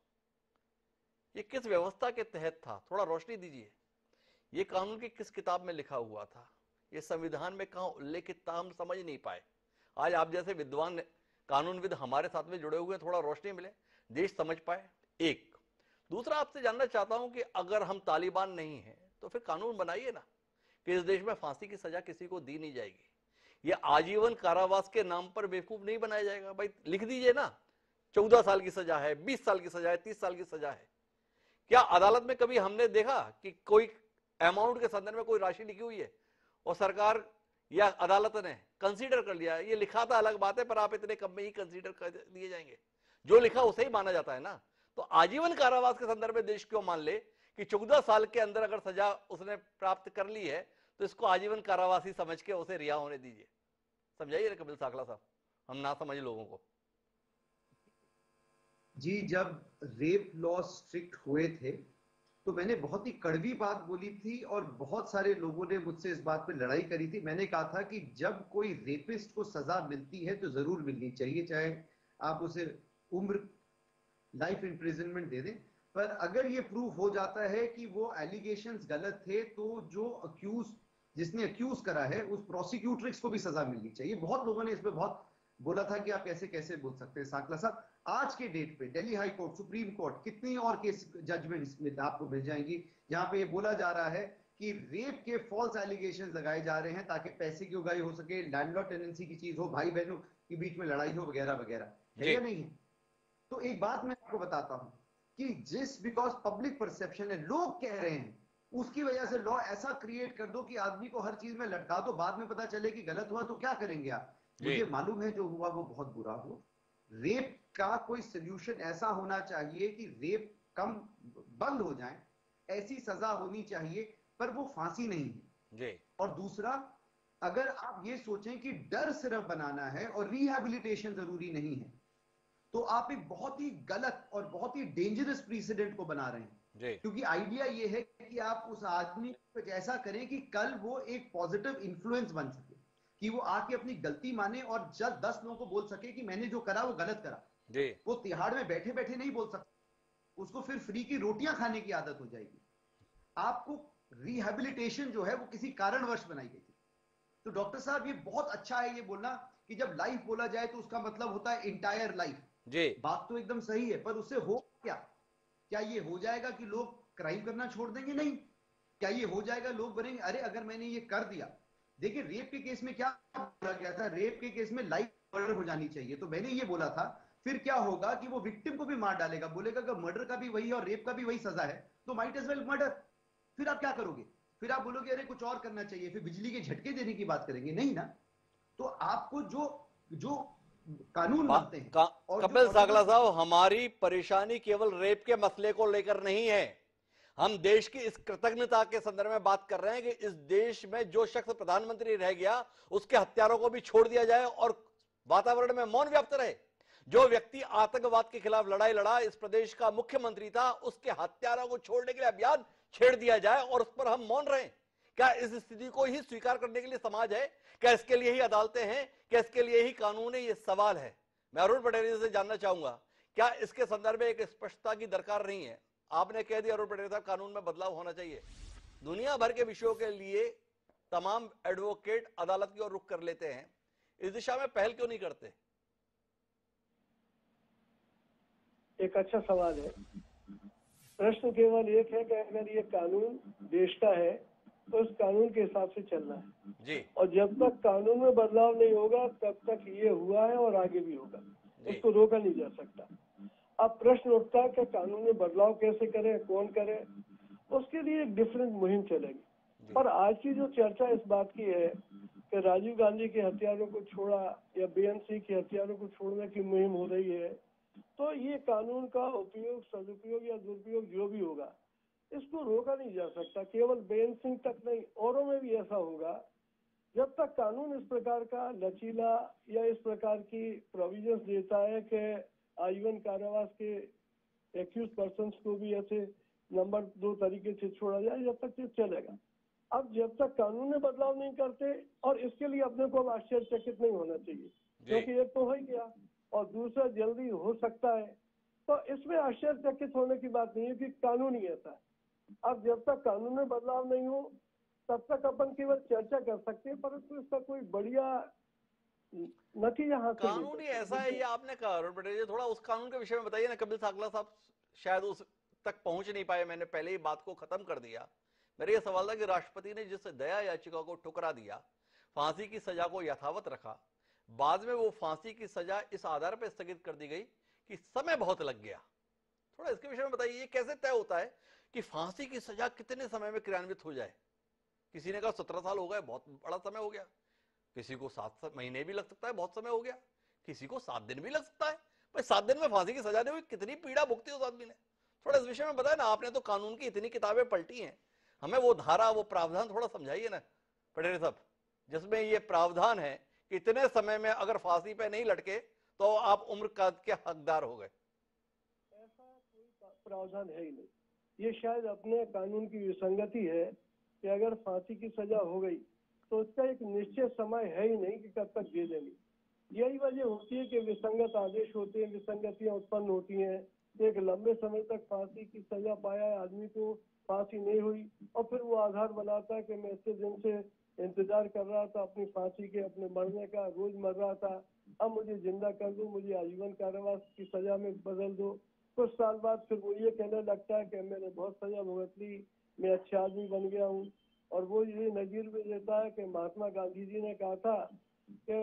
ये किस व्यवस्था के तहत था, थोड़ा रोशनी दीजिए। ये कानून की किस किताब में लिखा हुआ था, ये संविधान में कहां उल्लेखित था, हम समझ नहीं पाए। आज आप जैसे विद्वान कानूनविद हमारे साथ में जुड़े हुए, थोड़ा रोशनी मिले, देश समझ पाए। एक दूसरा आपसे जानना चाहता हूं कि अगर हम तालिबान नहीं है तो फिर कानून बनाइए ना कि इस देश में फांसी की सजा किसी को दी नहीं जाएगी। ये आजीवन कारावास के नाम पर बेवकूफ नहीं बनाया जाएगा। भाई लिख दीजिए ना, 14 साल की सजा है, 20 साल की सजा है, 30 साल की सजा है। क्या अदालत में कभी हमने देखा कि कोई अमाउंट के संदर्भ में कोई राशि लिखी हुई है और सरकार या अदालत ने कंसीडर कर लिया? ये लिखा था अलग बात है, पर आप इतने कम में ही कंसीडर कर दिए जाएंगे, जो लिखा उसे ही माना जाता है ना। तो आजीवन कारावास के संदर्भ में देश क्यों मान ले कि 14 साल के अंदर अगर सजा उसने प्राप्त कर ली है तो इसको आजीवन कारावासी समझ के उसे रिहा होने दीजिए। समझाइए कपिल साकला साहब, हम ना समझ लोगों को। जी, जब रेप लॉ स्ट्रिक्ट हुए थे तो मैंने बहुत ही कड़वी बात बोली थी और बहुत सारे लोगों ने मुझसे इस बात पे लड़ाई करी थी। मैंने कहा था कि जब कोई रेपिस्ट को सजा मिलती है तो जरूर मिलनी चाहिए, चाहे आप उसे उम्र लाइफ इम्प्रिजनमेंट दे दें, पर अगर ये प्रूफ हो जाता है कि वो एलिगेशंस गलत थे तो जो जिसने अक्यूज करा है उस प्रोसिक्यूट्रिक्स को भी सजा मिलनी चाहिए। बहुत लोगों ने इस पे बहुत बोला था कि आप कैसे कैसे बोल सकते हैं। साकला साहब, आज के डेट पे Delhi high court, supreme court, कितनी और केस जजमेंट्स आपको मिल जाएंगी जहां पे ये बोला जा रहा है कि रेप के फॉल्स एलिगेशंस लगाए जा रहे हैं ताकि पैसे की उगाही हो सके, लैंडलॉर्ड टेनेंसी की चीज हो, भाई बहनों के बीच में लड़ाई हो, वगैरह वगैरह, है या नहीं है? तो एक बात मैं आपको बताता हूं कि जिस बिकॉज पब्लिक परसेप्शन है, लोग कह रहे हैं, उसकी वजह से लॉ ऐसा क्रिएट कर दो कि आदमी को हर चीज में लटका दो, बाद में पता चले कि गलत हुआ तो क्या करेंगे आप? मुझे मालूम है जो हुआ वो बहुत बुरा हुआ। रेप का कोई सोल्यूशन ऐसा होना चाहिए कि रेप कम बंद हो जाए, ऐसी सजा होनी चाहिए, पर वो फांसी नहीं है। और दूसरा, अगर आप ये सोचें कि डर सिर्फ बनाना है और रिहैबिलिटेशन जरूरी नहीं है, तो आप एक बहुत ही गलत और बहुत ही डेंजरस प्रीसिडेंट को बना रहे हैं। क्योंकि आइडिया ये है कि आप उस आदमी को ऐसा करें कि कल वो एक पॉजिटिव इन्फ्लुएंस बन सके, कि वो आके अपनी गलती माने और जब 10 लोगों को बोल सके कि मैंने जो करा वो गलत करा। वो तिहाड़ में बैठे बैठे नहीं बोल सकता, उसको फिर फ्री की रोटियां खाने की आदत हो जाएगी। आपको रिहैबिलिटेशन जो है वो किसी कारणवश बनाई गई थी। तो डॉक्टर साहब, ये बहुत अच्छा है ये बोलना कि जब लाइफ बोला जाए तो उसका मतलब होता है इंटायर लाइफ। बात तो एकदम सही है, पर उससे हो क्या ये हो जाएगा कि लोग क्राइम करना छोड़ देंगे? नहीं। क्या ये हो जाएगा लोग बोलेंगे अरे अगर मैंने ये कर दिया? देखिए, रेप के केस में क्या बोला गया था, रेप के केस में लाइफ मर्डर हो जानी चाहिए, तो मैंने ये बोला था फिर क्या होगा कि वो विक्टिम को भी मार डालेगा, बोलेगा कि मर्डर का भी वही और रेप का भी वही सजा है तो माइट एज वेल मर्डर। फिर आप क्या करोगे? फिर आप बोलोगे अरे कुछ और करना चाहिए, फिर बिजली के झटके देने की बात करेंगे? नहीं ना। तो आपको जो कानून बनते हैं। कपिल साकला साहब, हमारी परेशानी केवल रेप के मसले को लेकर नहीं है, हम देश की इस कृतज्ञता के संदर्भ में बात कर रहे हैं कि इस देश में जो शख्स प्रधानमंत्री रह गया उसके हत्यारों को भी छोड़ दिया जाए और वातावरण में मौन व्याप्त रहे। जो व्यक्ति आतंकवाद के खिलाफ लड़ाई लड़ा, इस प्रदेश का मुख्यमंत्री था, उसके हत्यारों को छोड़ने के लिए अभियान छेड़ दिया जाए और उस पर हम मौन रहे। क्या इस स्थिति को ही स्वीकार करने के लिए समाज है? क्या इसके लिए ही अदालतें हैं? क्या इसके लिए ही कानून है? ये सवाल है। मैं अरुण पटेरिया से जानना चाहूंगा, क्या इसके संदर्भ में एक स्पष्टता की दरकार नहीं है? आपने कह दिया अरुण पटेरिया साहब, कानून में बदलाव होना चाहिए। दुनिया भर के विषयों के लिए तमाम एडवोकेट अदालत की ओर रुख कर लेते हैं, इस दिशा में पहल क्यों नहीं करते? एक अच्छा सवाल है। प्रश्न केवल एक है कि अगर ये कानून देश का है तो उस कानून के हिसाब से चलना है जी। और जब तक कानून में बदलाव नहीं होगा तब तक ये हुआ है और आगे भी होगा, उसको रोका नहीं जा सकता। अब प्रश्न उठता है कि कानून में बदलाव कैसे करें, कौन करे, उसके लिए एक डिफरेंट मुहिम चलेगी। पर आज की जो चर्चा इस बात की है कि राजीव गांधी के हथियारों को छोड़ा या बीएनसी के हथियारों को छोड़ने की मुहिम हो रही है, तो ये कानून का उपयोग, सदुपयोग या दुरुपयोग जो भी होगा, इसको रोका नहीं जा सकता। केवल बेन सिंह तक नहीं, औरों में भी ऐसा होगा। जब तक कानून इस प्रकार का लचीला या इस प्रकार की प्रोविजंस देता है कि आजीवन कारावास के एक्यूज पर्सन्स को भी ऐसे नंबर 2 तरीके से छोड़ा जाए, जब तक ये चलेगा। अब जब तक कानून में बदलाव नहीं करते, और इसके लिए अपने को आश्चर्यचकित नहीं होना चाहिए, क्योंकि एक तो हो गया और दूसरा जल्दी हो सकता है, तो इसमें आश्चर्यचकित होने की बात नहीं है कि कानून ही ऐसा है। अब जब तक कानून में बदलाव नहीं हो तब तक अपन केवल चर्चा कर सकते हैं, परंतु इसका कोई बढ़िया नतीजा हासिल नहीं। कानून ही ऐसा है, ये आपने कहा अरुण पटेरिया, थोड़ा उस कानून के विषय में बताइए ना। कपिल साकला साहब शायद उस तक पहुंच नहीं पाए, मैंने पहले ही बात को खत्म कर दिया। मेरा यह सवाल था कि राष्ट्रपति ने जिस दया याचिका को ठुकरा दिया, फांसी की सजा को यथावत रखा, बाद में वो फांसी की सजा इस आधार पर स्थगित कर दी गई कि समय बहुत लग गया। थोड़ा इसके विषय में बताइए, ये कैसे तय होता है कि फांसी की सजा कितने समय में क्रियान्वित हो जाए? किसी ने कहा 17 साल हो गए, बहुत बड़ा समय हो गया। किसी को 7 महीने भी लग सकता है, बहुत समय हो गया। किसी को 7 दिन भी लग सकता है। भाई 7 दिन में फांसी की सजा नहीं हुई, कितनी पीड़ा भुगती उस आदमी ने? थोड़ा इस विषय में बताए ना। आपने तो कानून की इतनी किताबें पलटी हैं, हमें वो धारा, वो प्रावधान थोड़ा समझाइए ना पटेरिया साहब, जिसमें ये प्रावधान है कि इतने समय में अगर फांसी पे नहीं लटके तो आप उम्र कैद के हकदार हो गए। ऐसा कोई प्रावधान है ही नहीं। ये शायद अपने कानून की विसंगति है कि अगर फांसी की सजा हो गई तो उसका एक निश्चित समय है ही नहीं कि कब तक दे देंगे। यही वजह होती है कि विसंगत आदेश होते हैं, विसंगतियां उत्पन्न होती हैं। एक लंबे समय तक फांसी की सजा पाया आदमी को फांसी नहीं हुई, और फिर वो आधार बनाता है कि मैं इतने दिन से इंतजार कर रहा था अपनी फांसी के, अपने मरने का, रोज मर रहा था, अब मुझे जिंदा कर दो, मुझे आजीवन कारावास की सजा में बदल दो। कुछ साल बाद फिर वो ये कहने लगता है कि मैंने बहुत सजा भुगत ली, मैं अच्छा आदमी बन गया हूँ। और वो ये नजीर भी देता है कि महात्मा गांधी जी ने कहा था कि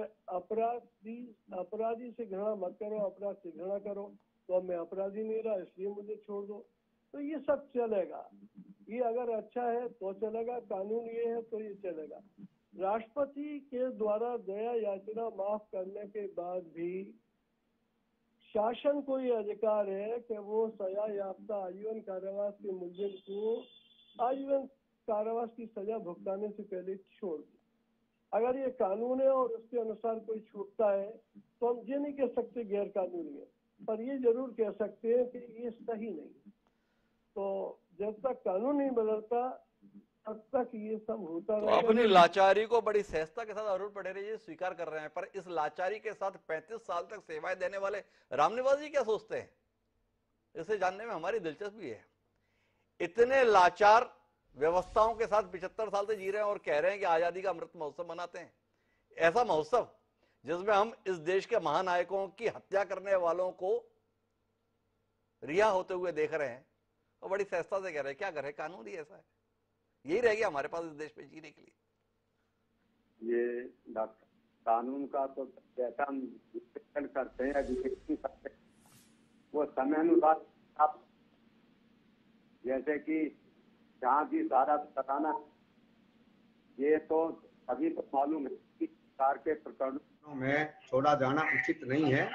अपराधी से घृणा मत करो, अपराध से घृणा करो। तो अब मैं अपराधी नहीं रहा, इसलिए मुझे छोड़ दो। तो ये सब चलेगा। ये अगर अच्छा है तो चलेगा, कानून ये है तो ये चलेगा। राष्ट्रपति के द्वारा दया याचना माफ करने के बाद भी शासन को ये अधिकार है कि वो सजा याफ्ता आजीवन कारावास के मुलजिम को आजीवन कारावास की सजा भुगताने से पहले छोड़ दे। अगर ये कानून है और उसके अनुसार कोई छूटता है तो हम ये नहीं कह सकते गैर कानूनी है, पर ये जरूर कह सकते हैं कि ये सही नहीं। तो जब तक कानून नहीं बदलता तब तक ये सब होता तो रहेगा। अपनी लाचारी को बड़ी सहजता के साथ अरुण पटेरिया जी स्वीकार कर रहे हैं, पर इस लाचारी के साथ 35 साल तक सेवाएं देने वाले रामनिवास जी क्या सोचते हैं, इसे जानने में हमारी दिलचस्पी है। इतने लाचार व्यवस्थाओं के साथ 75 साल से जी रहे हैं और कह रहे हैं कि आजादी का अमृत महोत्सव मनाते हैं। ऐसा महोत्सव जिसमें हम इस देश के महानायकों की हत्या करने वालों को रिहा होते हुए देख रहे हैं, और बड़ी सहजता से कह रहे हैं। क्या करें, कानून ही ऐसा है, यही रह गया हमारे पास इस देश में जीने के लिए। ये डॉक्टर, कानून का तो जैसा हम विश्लेषण करते हैं, एजुकेशन करते हैं, वो समय अनुसार आप जैसे कि जहाँ भी सारा बताना, ये तो अभी तो मालूम है कि सरकार के प्रकरणों में छोड़ा जाना उचित नहीं है।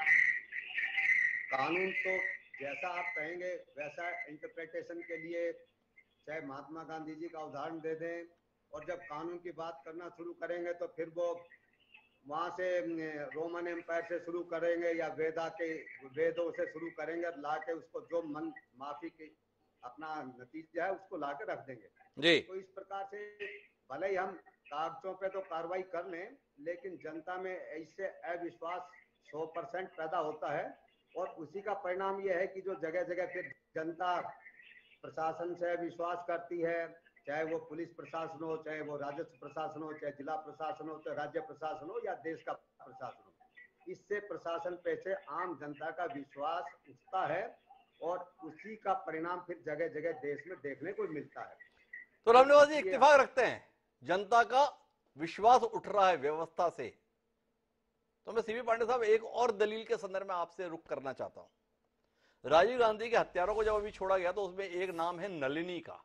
कानून तो जैसा आप कहेंगे वैसा इंटरप्रिटेशन के लिए चाहे महात्मा गांधी जी का उदाहरण दे दें, और जब कानून की बात करना शुरू करेंगे तो फिर वो वहां से रोमन एम्पायर से शुरू करेंगे या वेदों से शुरू करेंगे, ला के उसको जो मन माफी की अपना नतीजा है उसको ला के रख देंगे जी। तो इस प्रकार से भले ही हम कागजों पे तो कार्रवाई कर लें, लेकिन जनता में ऐसे अविश्वास 100% पैदा होता है और उसी का परिणाम यह है कि जो जगह जगह फिर जनता प्रशासन से विश्वास करती है, चाहे वो पुलिस प्रशासन हो, चाहे वो राजस्व प्रशासन हो, चाहे जिला प्रशासन हो, चाहे राज्य प्रशासन हो या देश का प्रशासन हो, इससे प्रशासन पे से आम जनता का विश्वास उठता है और उसी का परिणाम फिर जगह जगह देश में देखने को मिलता है। तो रामनिवास जी इत्तेफाक रखते हैं, जनता का विश्वास उठ रहा है व्यवस्था से। तो मैं सीबी पांडे साहब एक और दलील के संदर्भ में आपसे रुख करना चाहता हूं। राजीव गांधी के हत्यारों को जब अभी छोड़ा गया तो उसमें एक नाम है नलिनी का।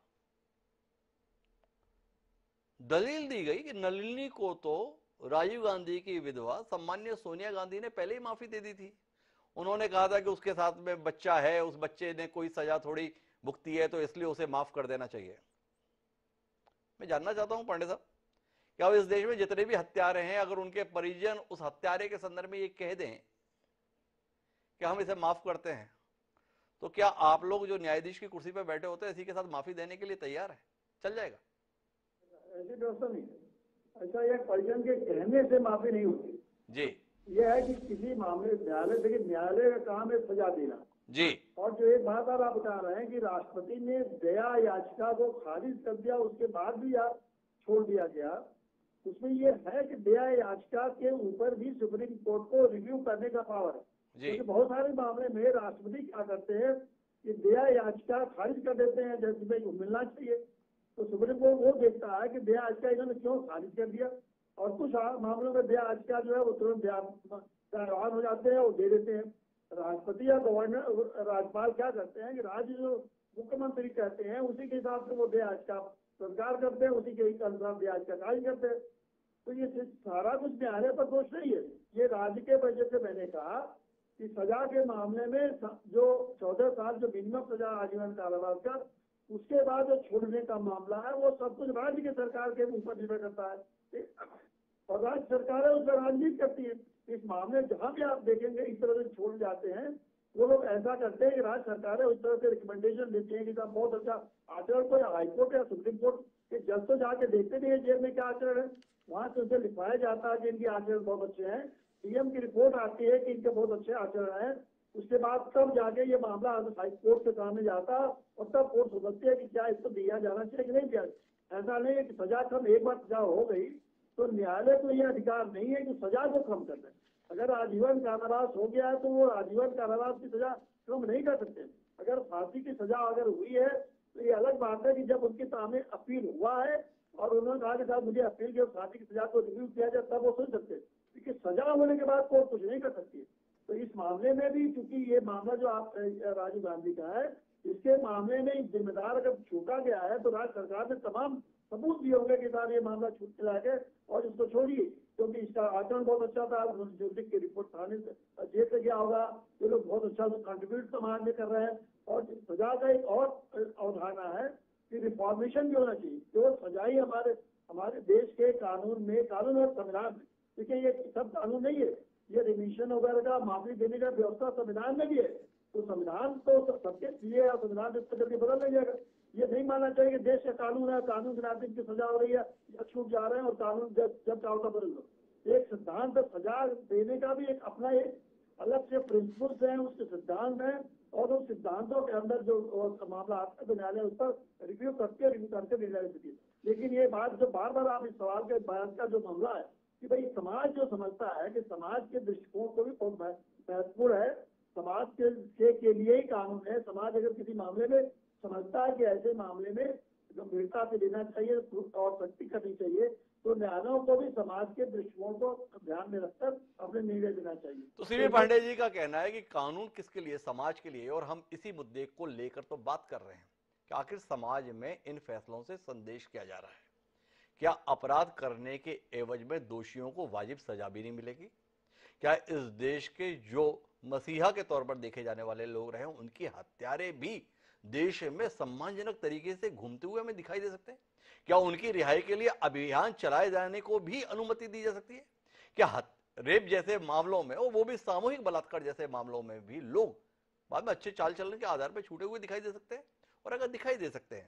दलील दी गई कि नलिनी को तो राजीव गांधी की विधवा सम्मान्य सोनिया गांधी ने पहले ही माफी दे दी थी। उन्होंने कहा था कि उसके साथ में बच्चा है, उस बच्चे ने कोई सजा थोड़ी भुगती है, तो इसलिए उसे माफ कर देना चाहिए। मैं जानना चाहता हूं पांडे साहब, क्या इस देश में जितने भी हत्यारे हैं, अगर उनके परिजन उस हत्यारे के संदर्भ में ये कह दें कि हम इसे माफ करते हैं, तो क्या आप लोग जो न्यायाधीश की कुर्सी पर बैठे होते हैं इसी के साथ माफी देने के लिए तैयार है? चल जाएगा? ऐसी व्यवस्था नहीं है। ऐसा यह परिजन के कहने से माफी नहीं होती जी। यह है कि किसी मामले न्यायालय, देखिए न्यायालय का काम है सजा देना जी। और जो एक बात आप बता रहे हैं कि राष्ट्रपति ने दया याचिका को खारिज कर दिया, उसके बाद भी छोड़ दिया गया, उसमें ये है कि दया याचिका के ऊपर भी सुप्रीम कोर्ट को रिव्यू करने का पावर है। क्योंकि बहुत सारे मामले में राष्ट्रपति क्या करते हैं कि दया याचिका खारिज कर देते हैं, जैसे भाई मिलना चाहिए, तो सुप्रीम कोर्ट वो देखता है कि दया याचिका इन्होंने क्यों खारिज कर दिया, और कुछ मामलों में दया याचिका जो है वो तुरंत दयावान हो जाते हैं और दे देते हैं। राष्ट्रपति या गवर्नर राज्यपाल क्या करते हैं कि राज्य जो मुख्यमंत्री कहते हैं उसी के हिसाब से वो दया याचिका स्वीकार करते हैं, उसी के अनुसार दया याचिका खारिज करते हैं। तो ये सारा कुछ न्यायालय पर दोष नहीं है, ये राज्य के वजह से मैंने कहा कि सजा के मामले में जो 14 साल जो मिनिमम सजा आजीवन कारावास का, उसके बाद जो छोड़ने का मामला है वो सब कुछ राज्य की सरकार के ऊपर निर्भर करता है और राज्य सरकार है उस पर राजनीति करती है। इस मामले जहां भी आप देखेंगे इस तरह से छोड़ जाते हैं, वो लोग ऐसा करते हैं कि राज्य सरकार है उस तरह से रिकमेंडेशन देते हैं कि साहब बहुत अच्छा आचरण, कोई हाईकोर्ट या सुप्रीम कोर्ट के जज तो जाके देखते नहीं है जेल में क्या आचरण है, वहां से उसे लिखवाया जाता है कि इनके आचरण बहुत अच्छे हैं, सीएम की रिपोर्ट आती है कि इनके बहुत अच्छे आचरण है, उसके बाद तब जाके ये मामला हाई कोर्ट के सामने जाता और तब कोर्ट समझती है कि क्या इसको दिया जाना चाहिए कि नहीं दिया। ऐसा नहीं है कि सजा कम, एक बार सजा हो गई तो न्यायालय को यह अधिकार नहीं है कि सजा को कम कर दे। अगर आजीवन कारावास हो गया है तो वो आजीवन कारावास की सजा कम नहीं कर सकते। अगर फांसी की सजा अगर हुई है तो ये अलग बात है कि जब उनके सामने अपील हुआ है और उन्होंने कहा कि साहब मुझे अपील की फांसी की सजा को रिव्यू किया जाए, तब वो सुन सकते हैं, क्योंकि सजा होने के बाद कोर्ट कुछ नहीं कर सकती है। तो इस मामले में भी चूंकि ये मामला जो आप राजीव गांधी का है, इसके मामले में जिम्मेदार अगर छूटा गया है तो राज्य सरकार ने तमाम सबूत दिए होंगे कि साहब ये मामला छूट चला के और इसको छोड़िए, क्योंकि इसका आचरण बहुत अच्छा था, जो लिख के रिपोर्ट थाने से जेल से गया होगा, ये लोग बहुत अच्छा कंट्रीब्यूट समाज में कर रहे हैं। और सजा का एक और अवधारणा है कि रिफॉर्मेशन भी होना चाहिए, केवल सजाई हमारे देश के कानून में, कानून और संविधान में, देखिए ये सब कानून नहीं है, ये रिमिशन वगैरह का माफी देने का व्यवस्था संविधान में भी है। तो संविधान तो सबके लिए है, संविधान इस करके बदल नहीं जाएगा। ये नहीं मानना चाहिए कि देश का कानून है, कानून के नाते की सजा हो रही है या छूट जा रहे हैं और कानून जब चाहो तब बदल दो। एक सिद्धांत पर सजा देने का भी एक अपना एक अलग से प्रिंसिपल्स हैं, उसके सिद्धांत हैं और उन सिद्धांतों के अंदर जो मामला आता है तो न्यायालय उस पर रिव्यू करके निर्णय देती है। लेकिन ये बात जो बार बार आप इस सवाल के बयान का जो मामला है कि भाई समाज जो समझता है कि समाज के दृष्टिकोण को भी बहुत महत्वपूर्ण है, समाज के लिए ही कानून है। समाज अगर किसी मामले में समझता है कि ऐसे मामले में गंभीरता से लेना चाहिए और सख्ती करनी चाहिए, तो न्यायालयों को भी समाज के दृष्टिकोण को ध्यान में रखकर अपने निर्णय देना चाहिए। तो सीबी पांडे जी का कहना है कि कानून किसके लिए? समाज के लिए। और हम इसी मुद्दे को लेकर तो बात कर रहे हैं कि आखिर समाज में इन फैसलों से संदेश क्या जा रहा है। क्या अपराध करने के एवज में दोषियों को वाजिब सजा भी नहीं मिलेगी? क्या इस देश के जो मसीहा के तौर पर देखे जाने वाले लोग रहे उनकी हत्यारे भी देश में सम्मानजनक तरीके से घूमते हुए हमें दिखाई दे सकते हैं? क्या उनकी रिहाई के लिए अभियान चलाए जाने को भी अनुमति दी जा सकती है? क्या रेप जैसे मामलों में और वो भी सामूहिक बलात्कार जैसे मामलों में भी लोग बाद में अच्छे चाल चलन के आधार पर छूटे हुए दिखाई दे सकते हैं? और अगर दिखाई दे सकते हैं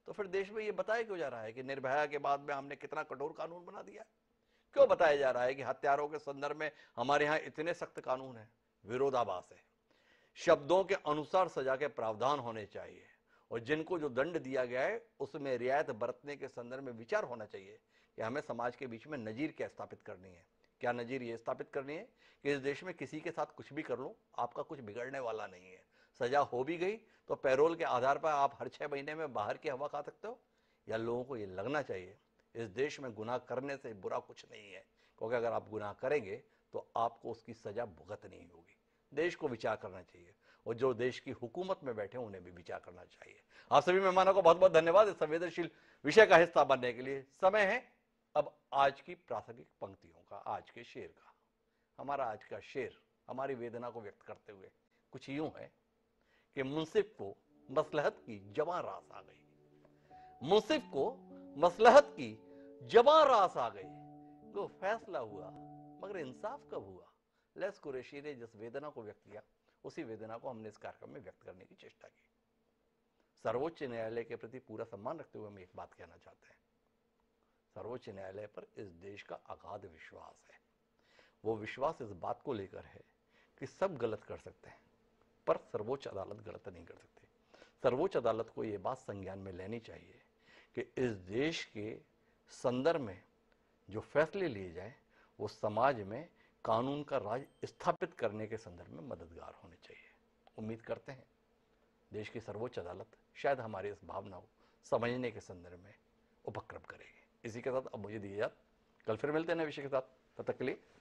तो फिर देश में ये बताया क्यों जा रहा है कि निर्भया के बाद में हमने कितना कठोर कानून बना दिया? क्यों बताया जा रहा है कि हत्यारों के संदर्भ में हमारे यहां इतने सख्त कानून हैं? विरोधाभास है। शब्दों के अनुसार सजा के प्रावधान होने चाहिए और जिनको जो दंड दिया गया है उसमें रियायत बरतने के संदर्भ में विचार होना चाहिए कि हमें समाज के बीच में नजीर क्या स्थापित करनी है। क्या नजीर ये स्थापित करनी है कि इस देश में किसी के साथ कुछ भी कर लो, आपका कुछ बिगड़ने वाला नहीं है। सजा हो भी गई तो पैरोल के आधार पर आप हर 6 महीने में बाहर की हवा खा सकते हो? या लोगों को ये लगना चाहिए इस देश में गुनाह करने से बुरा कुछ नहीं है, क्योंकि अगर आप गुनाह करेंगे तो आपको उसकी सजा भुगतनी होगी। देश को विचार करना चाहिए और जो देश की हुकूमत में बैठे उन्हें भी विचार करना चाहिए। आप सभी मेहमानों को बहुत बहुत धन्यवाद इस संवेदनशील विषय का हिस्सा बनने के लिए। समय है अब आज की प्रासंगिक पंक्तियों का, आज के शेर का। हमारा आज का शेर हमारी वेदना को व्यक्त करते हुए कुछ यूं है कि मुंसिफ को मसलहत की जवां रास आ गई। मुंसिफ को मसलहत की जवां रास आ गई, तो फैसला हुआ मगर इंसाफ कब हुआ? लेस कुरैशी ने जिस वेदना को व्यक्त किया उसी वेदना को हमने इस कार्यक्रम में व्यक्त करने की चेष्टा की। सर्वोच्च न्यायालय के प्रति पूरा सम्मान रखते हुए हम एक बात कहना चाहते हैं, सर्वोच्च न्यायालय पर इस देश का अगाध विश्वास है। वो विश्वास इस बात को लेकर है कि सब गलत कर सकते हैं पर सर्वोच्च अदालत गलत नहीं कर सकती। सर्वोच्च अदालत को यह बात संज्ञान में लेनी चाहिए कि इस देश के संदर्भ में जो फैसले लिए जाए वो समाज में कानून का राज स्थापित करने के संदर्भ में मददगार होने चाहिए। उम्मीद करते हैं देश की सर्वोच्च अदालत शायद हमारी इस भावना को समझने के संदर्भ में उपक्रम करेगी। इसी के साथ अब मुझे दीजिए, कल फिर मिलते हैं नए विषय के साथ। तब तक के लिए